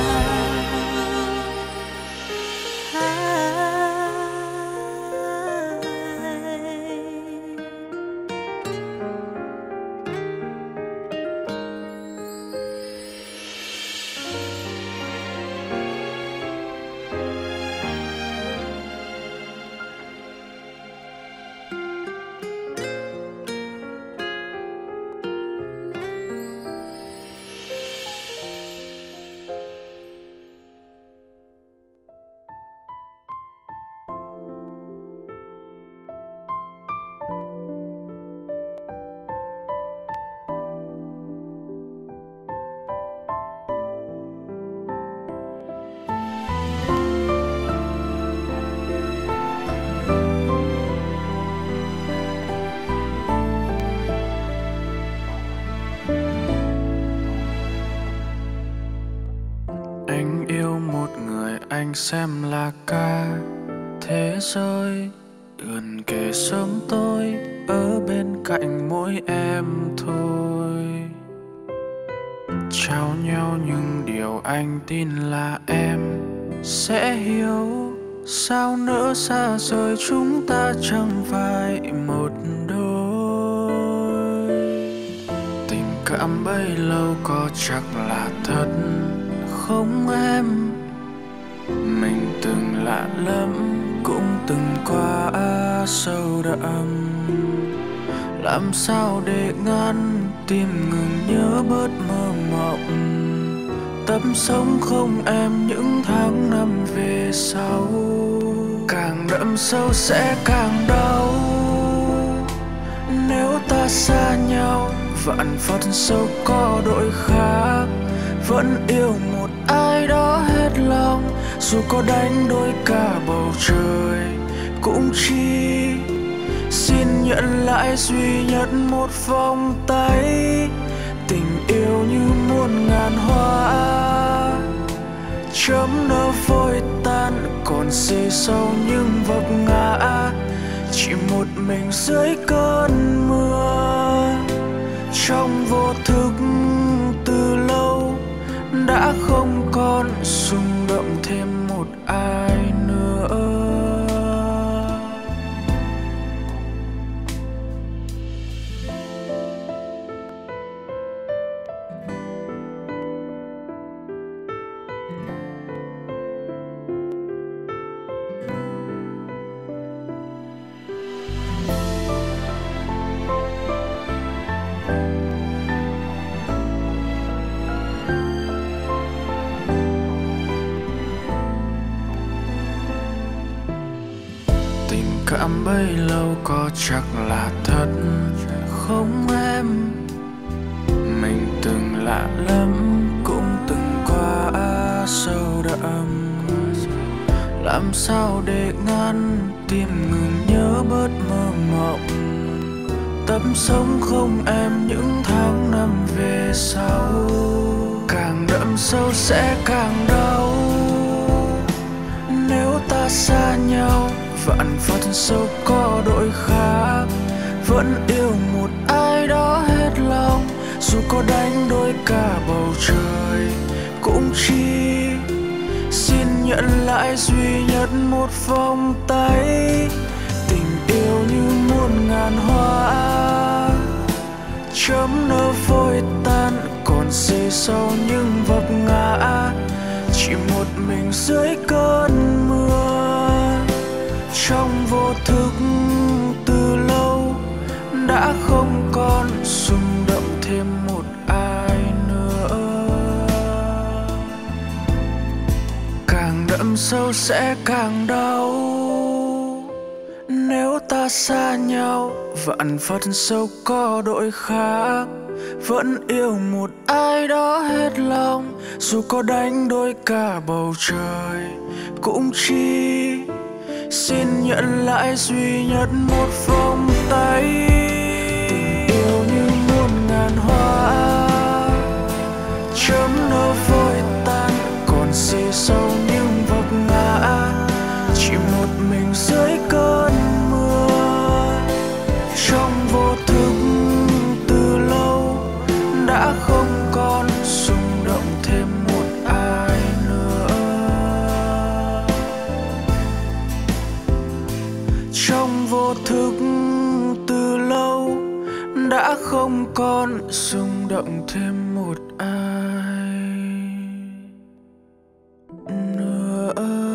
hai. Anh yêu một người anh xem là cả thế giới, gần kề sớm tối ở bên cạnh mỗi em thôi. Trao nhau những điều anh tin là em sẽ hiểu, sao nỡ xa rời chúng ta chẳng phải một đôi. Tình cảm bấy lâu có chắc là thật không em? Mình từng lạ lắm, cũng từng qua sâu đậm. Làm sao để ngăn tim ngừng nhớ bớt mơ mộng. Tập sống không em những tháng năm về sau, càng đậm sâu sẽ càng đau. Nếu ta xa nhau, vạn phận sâu có đội khác, vẫn yêu một ai đó hết lòng. Dù có đánh đôi cả bầu trời, cũng chỉ xin nhận lại duy nhất một vòng tay. Tình yêu như muôn ngàn hoa, chớm nở vội tan, còn xê sâu nhưng vấp ngã. Chỉ một mình dưới cơn mưa, trong vô thức từ lâu đã không còn rung động thêm một ai nữa. Cảm bấy lâu có chắc là thật không em? Mình từng lạ lắm, cũng từng đậm. Làm sao để ngăn tim ngừng nhớ bớt mơ mộng. Tập sống không em những tháng năm về sau. Càng đậm sâu sẽ càng đau. Nếu ta xa nhau, vạn phật sâu có đội khác. Vẫn yêu một ai đó hết lòng. Dù có đánh đôi cả bầu trời cũng chỉ xin nhận lại duy nhất một vòng tay. Tình yêu như muôn ngàn hoa chớm nở vội tan, còn gì sau những vấp ngã. Chỉ một mình dưới cơn mưa, trong vô thức từ lâu đã không còn rung động thêm một ai nữa. Càng đậm sâu sẽ càng đau. Nếu ta xa nhau, vạn phật sâu có đội khác. Vẫn yêu một ai đó hết lòng. Dù có đánh đôi cả bầu trời cũng chỉ xin nhận lại duy nhất một vòng tay. Tình yêu như muôn ngàn hoa chớm nở vội tan, còn gì sau những vấp ngã. Chỉ một mình dưới cơn mưa, trong vô thức từ lâu đã không còn rung động thêm một ai nữa. Trong vô thức từ lâu đã không còn rung động thêm một ai nữa.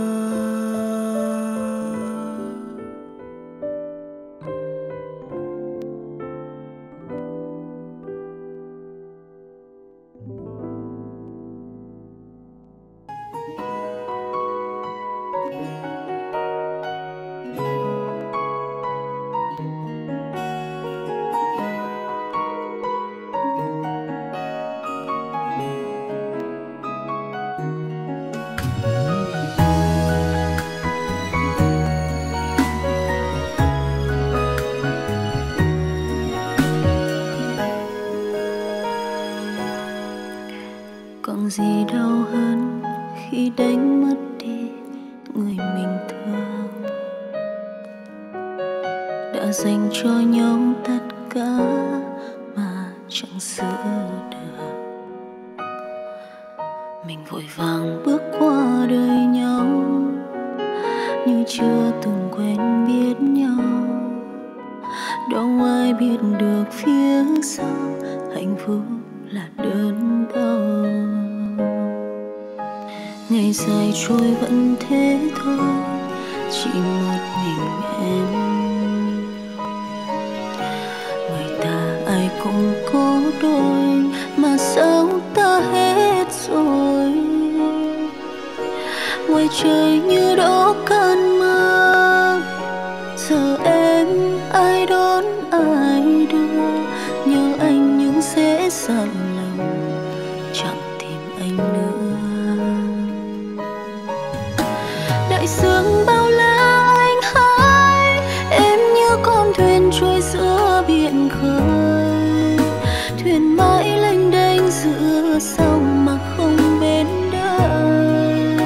Còn gì đau hơn khi đánh mất đi người mình thương, đã dành cho nhau tất cả mà chẳng giữ được. Mình vội vàng bước qua đời nhau như chưa từng quen biết nhau. Đâu ai biết được phía sau hạnh phúc là đớn đau. Ngày dài trôi vẫn thế thôi, chỉ một mình em. Người ta ai cũng có đôi, mà sao ta hết rồi. Ngoài trời như đổ cơn mưa, giờ em ai đón ai đưa. Nhớ anh nhưng sẽ dặn lòng chẳng tìm anh nữa. Đại dương bao la anh hãi, em như con thuyền trôi giữa biển khơi. Thuyền mãi lênh đênh giữa sông mà không bên đời.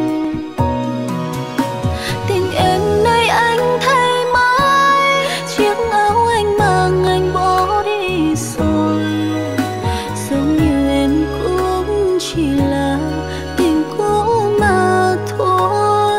Tình em nay anh thay mãi, chiếc áo anh mang anh bỏ đi rồi. Giống như em cũng chỉ là tình cũ mà thôi.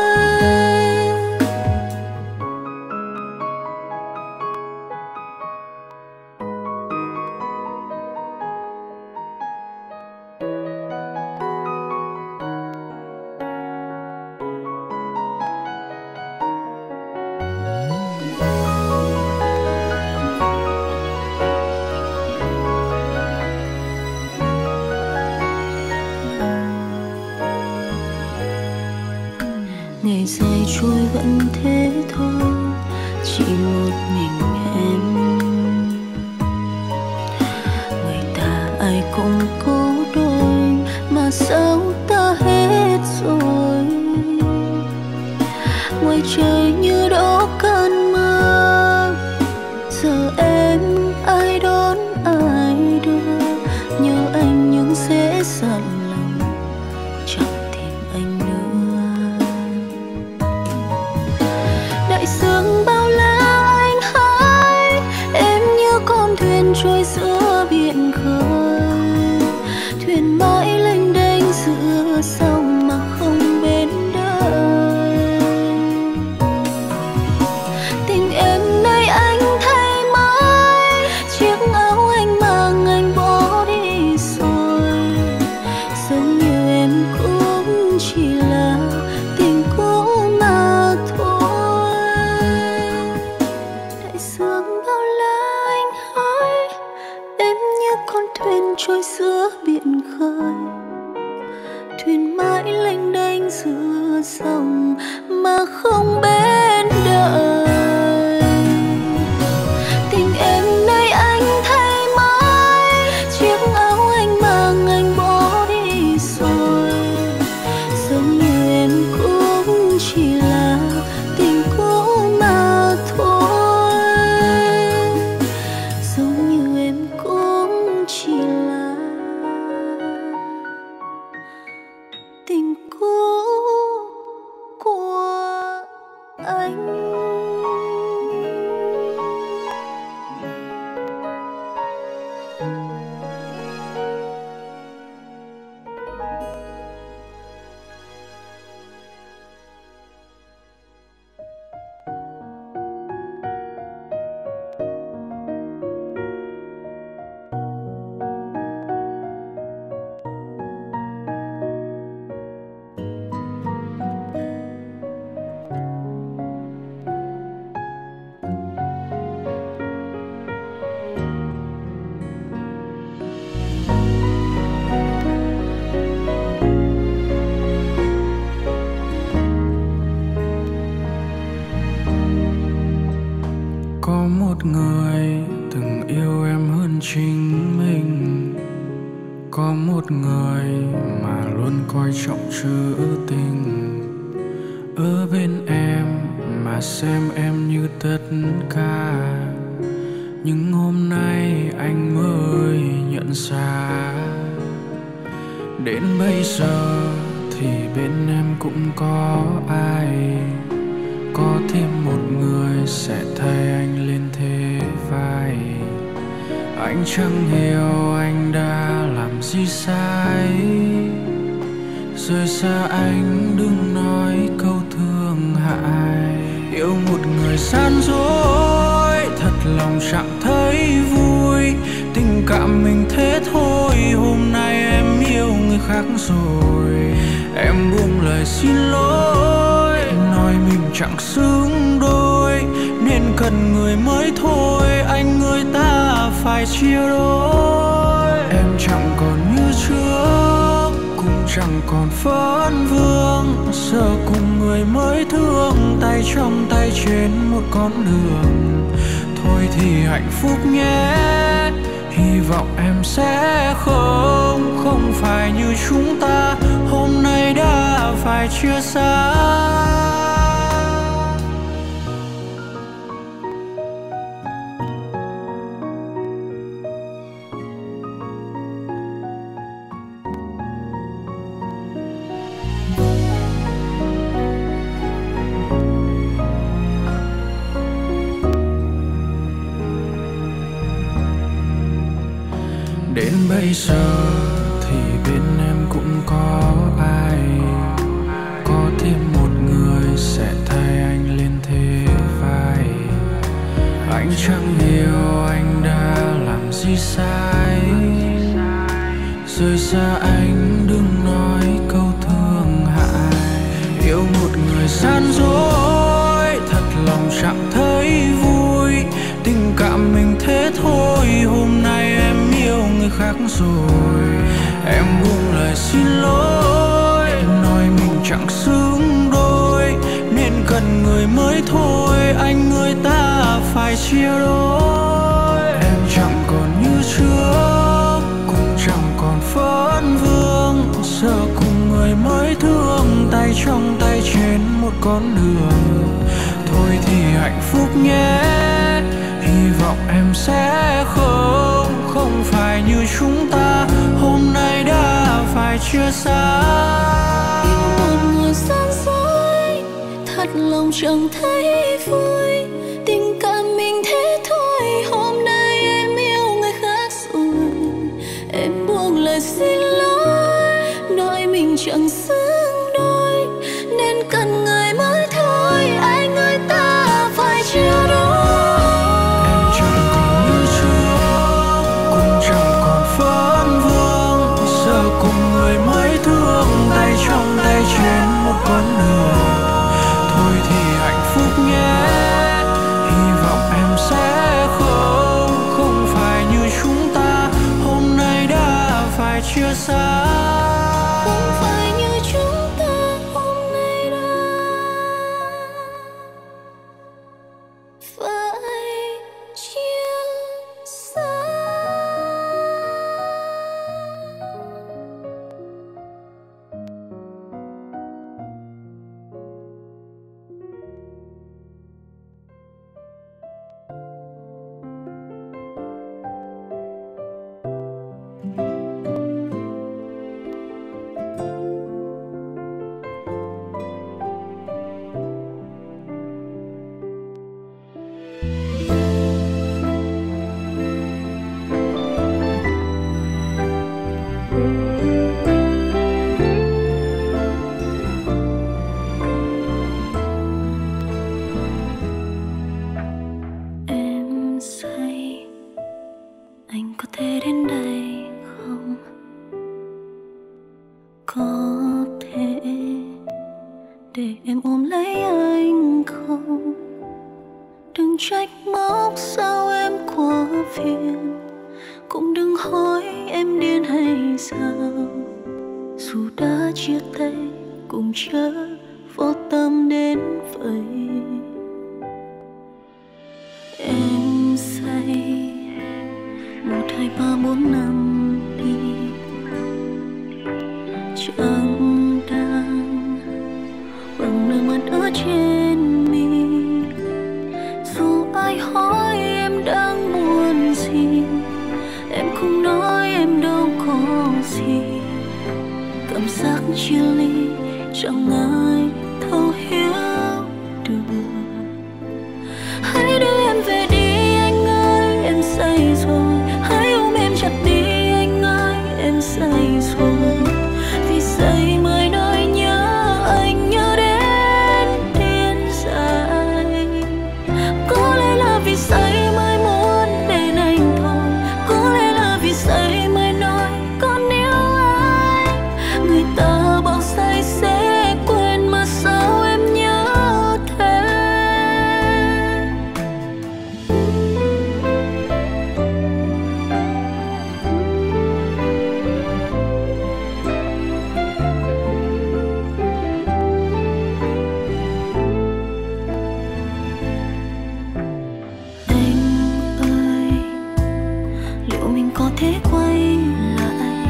Ngày dài trôi vẫn thế thôi, chỉ một mình em. Người ta ai cũng có đôi, mà sao ta hết rồi. anh giữa dòng mà không bên đời. Tình em nay anh thay mới, chiếc áo anh mang anh bỏ đi rồi. Giống như em cũng chỉ là tình cũ mà thôi. Giống như em cũng chỉ là tình cũ của anh. Có một người từng yêu em hơn chính mình, có một người mà luôn coi trọng chữ tình. Ở bên em mà xem em như tất cả, nhưng hôm nay anh mới nhận ra. Đến bây giờ thì bên em cũng có ai, có thêm một người sẽ thay anh lên thế vai. Anh chẳng hiểu anh đã làm gì sai, rời xa anh đừng nói câu thương hại. Yêu một người gian dối, thật lòng chẳng thấy vui. Tình cảm mình thế thôi, hôm nay em yêu người khác rồi. Em buông lời xin lỗi, nói mình chẳng xứng đôi, nên cần người mới thôi. Anh người ta phải chia đôi. Em chẳng còn như trước, cũng chẳng còn phấn vương. Giờ cùng người mới thương, tay trong tay trên một con đường. Thôi thì hạnh phúc nhé, hy vọng em sẽ không Không phải như chúng ta hôm nay đã phải chia xa. Đến bây giờ thì bên em cũng có ai, có thêm một người sẽ thay anh lên thế vai. Anh chẳng hiểu anh đã làm gì sai, rời xa anh đừng nói câu thương hại. Yêu một người gian dối, thật lòng chẳng thấy vui. Tình cảm mình thế thôi, hôm nay em yêu người khác rồi. Em buông lời xin lỗi, nói mình chẳng xứng đôi, nên cần người mới thôi. Anh người ta phải chia đôi. Em chẳng còn như trước, cũng chẳng còn phấn vương. Giờ cùng người mới thương, tay trong tay trên một con đường. Thôi thì hạnh phúc nhé, hy vọng em sẽ không Không phải như chúng ta hôm nay đã phải chia xa. Yêu một người gian dối, thật lòng chẳng thấy vui. Tình cảm mình thế thôi, hôm nay em yêu người khác rồi. Em buông lời xin lỗi, nói mình chẳng xứng đôi, nên cần người mới thôi. Anh người ta phải chia đôi. Trên một con đường, thôi thì hạnh phúc nhé, đừng trách móc sao em quá phiền, cũng đừng hỏi em điên hay sao. Dù đã chia tay cũng chớ vô tâm đến vậy. Em say một hai ba bốn năm đi, chẳng đang bằng nước mắt ở trên mi. Dù ai hỏi em đang buồn gì, em không nói em đâu có gì. Cảm giác chia ly chẳng ai thấu hiểu được. Hãy đưa em về đi anh ơi, em say rồi. Hãy ôm em chặt đi anh ơi, em say rồi. Vì say mới nói nhớ anh, nhớ đến điên dại. Có lẽ là vì say mới muốn bên anh thôi. Có lẽ là vì say mới nói còn yêu anh. Người ta bảo say sẽ quên mà sao em nhớ thế. Anh ơi, liệu mình có thể quay lại?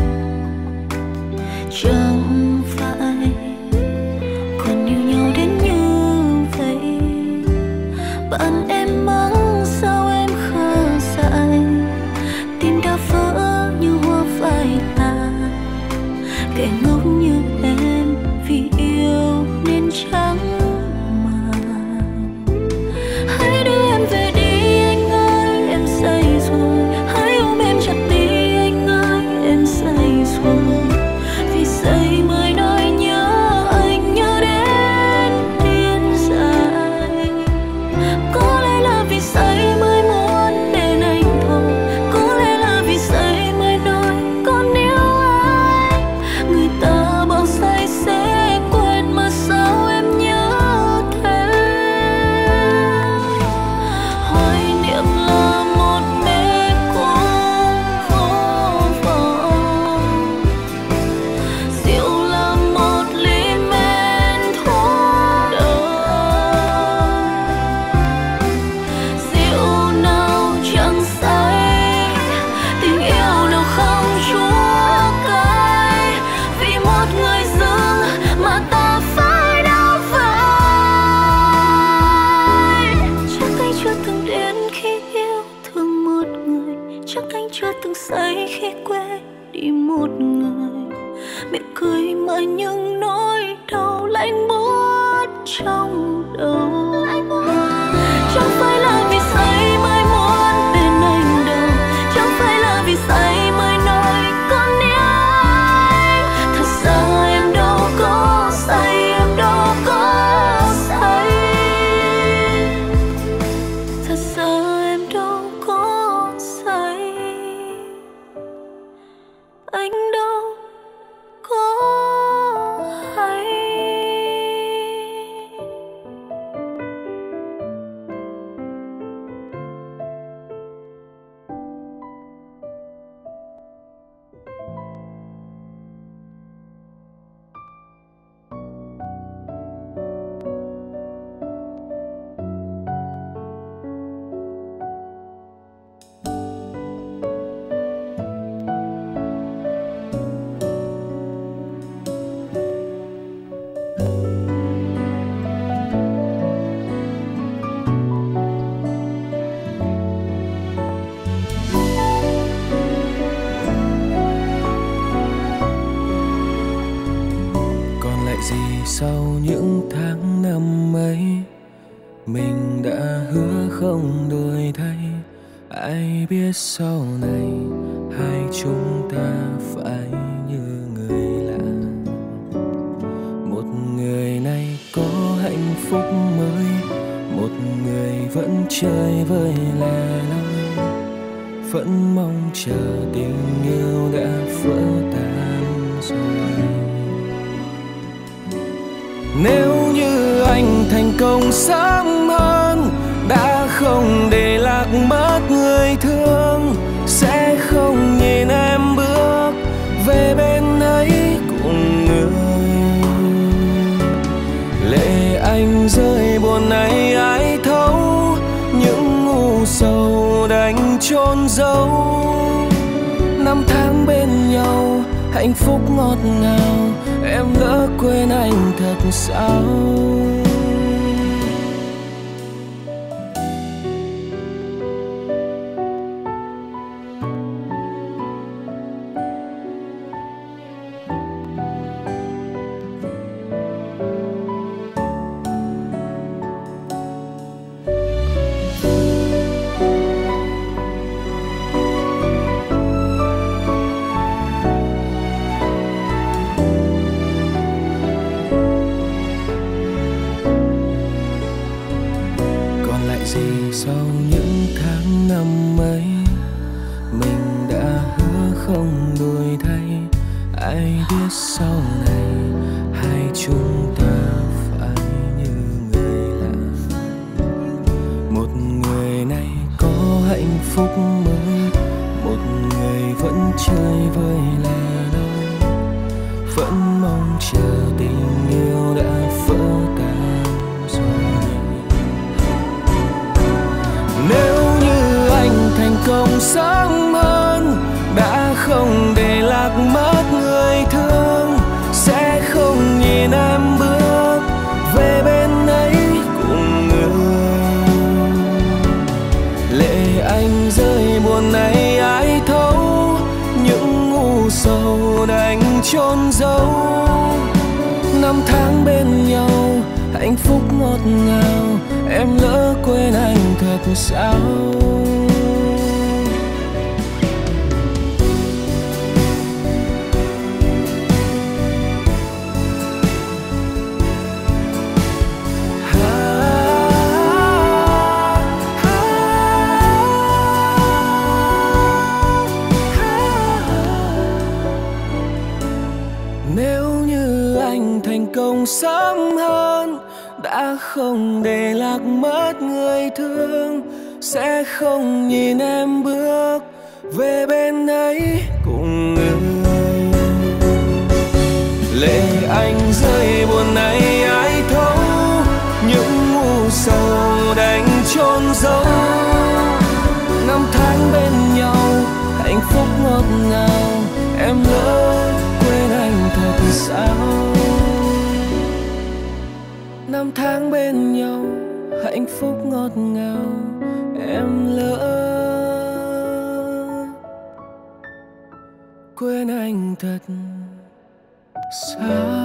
Chẳng phải còn yêu nhau đến như vậy. Bạn em mắng sao em khờ dại, tim đã vỡ như hoa phai tàn. Kẻ ngốc như em vì yêu nên chẳng màng. Hãy đưa em về đi anh ơi, em say rồi. Hãy ôm em chặt đi anh ơi, em say rồi. Vì say mới nói nhớ anh, nhớ đến điên dại. Có lẽ là vì say mới muốn bên anh thôi. Có lẽ là vì say mới nói còn yêu anh. Người ta bảo say sẽ quên mà sao em nhớ thế. Hoài niệm là một mê cung vô vọng, rượu là một ly men thuốc độc. Rượu nào chẳng say, tình yêu nào không chúa cay. Vì một người dưng mà ta phải đau vai. Chắc anh chưa từng đến khi yêu thương một người. Chắc anh chưa từng say khi quên đi một người. Miệng cười mà những nỗi đau lạnh buốt trong đầu. Chẳng phải là vì say mới muốn bên anh đâu. Chẳng phải là vì say mới nói còn yêu anh. Thật ra em đâu có say, em đâu có say. Thật ra em đâu có say, anh đâu có hay. Còn lại gì sau những tháng năm ấy, mình đã hứa không đổi thay. Ai biết sau này hai chúng ta phải như người lạ. Một người này có hạnh phúc mới, một người vẫn chơi vơi lẻ loi. Vẫn mong chờ tình yêu đã vỡ tan rồi. Nếu như anh thành công sớm hơn, đã không để lạc mất người thương, sẽ không nhìn em bước về bên ấy cùng người. Lệ anh rơi buồn này ai thấu, những ngu sầu đành chôn giấu. Năm tháng bên nhau hạnh phúc ngọt ngào, em lỡ quên anh thật sao? Gì sau những tháng năm ấy, mình đã hứa không đổi thay. Ai biết sau này hai chúng ta phải như người lạ. Một người này có hạnh phúc mới, một người vẫn chơi với lẻ loi, vẫn mong chờ tình yêu đã vỡ tan rồi. Nếu như anh thành công sớm hơn, đã không để lạc mất người thương, sẽ không nhìn em bước về bên ấy cùng người. Lệ anh rơi buồn này ai thấu, những ngu sầu đành chôn giấu. Năm tháng bên nhau hạnh phúc ngọt ngào, em lỡ quên anh thật sao? Nếu như anh thành công sớm hơn, đã không để lạc mất người thương, sẽ không nhìn em bước về bên ấy cùng người. Lệ anh rơi buồn này ai thấu, những ngu sầu đành chôn giấu. Năm tháng bên nhau hạnh phúc ngọt ngào, em lỡ quên anh thật sao? Năm tháng bên nhau hạnh phúc ngọt ngào, em lỡ quên anh thật sao?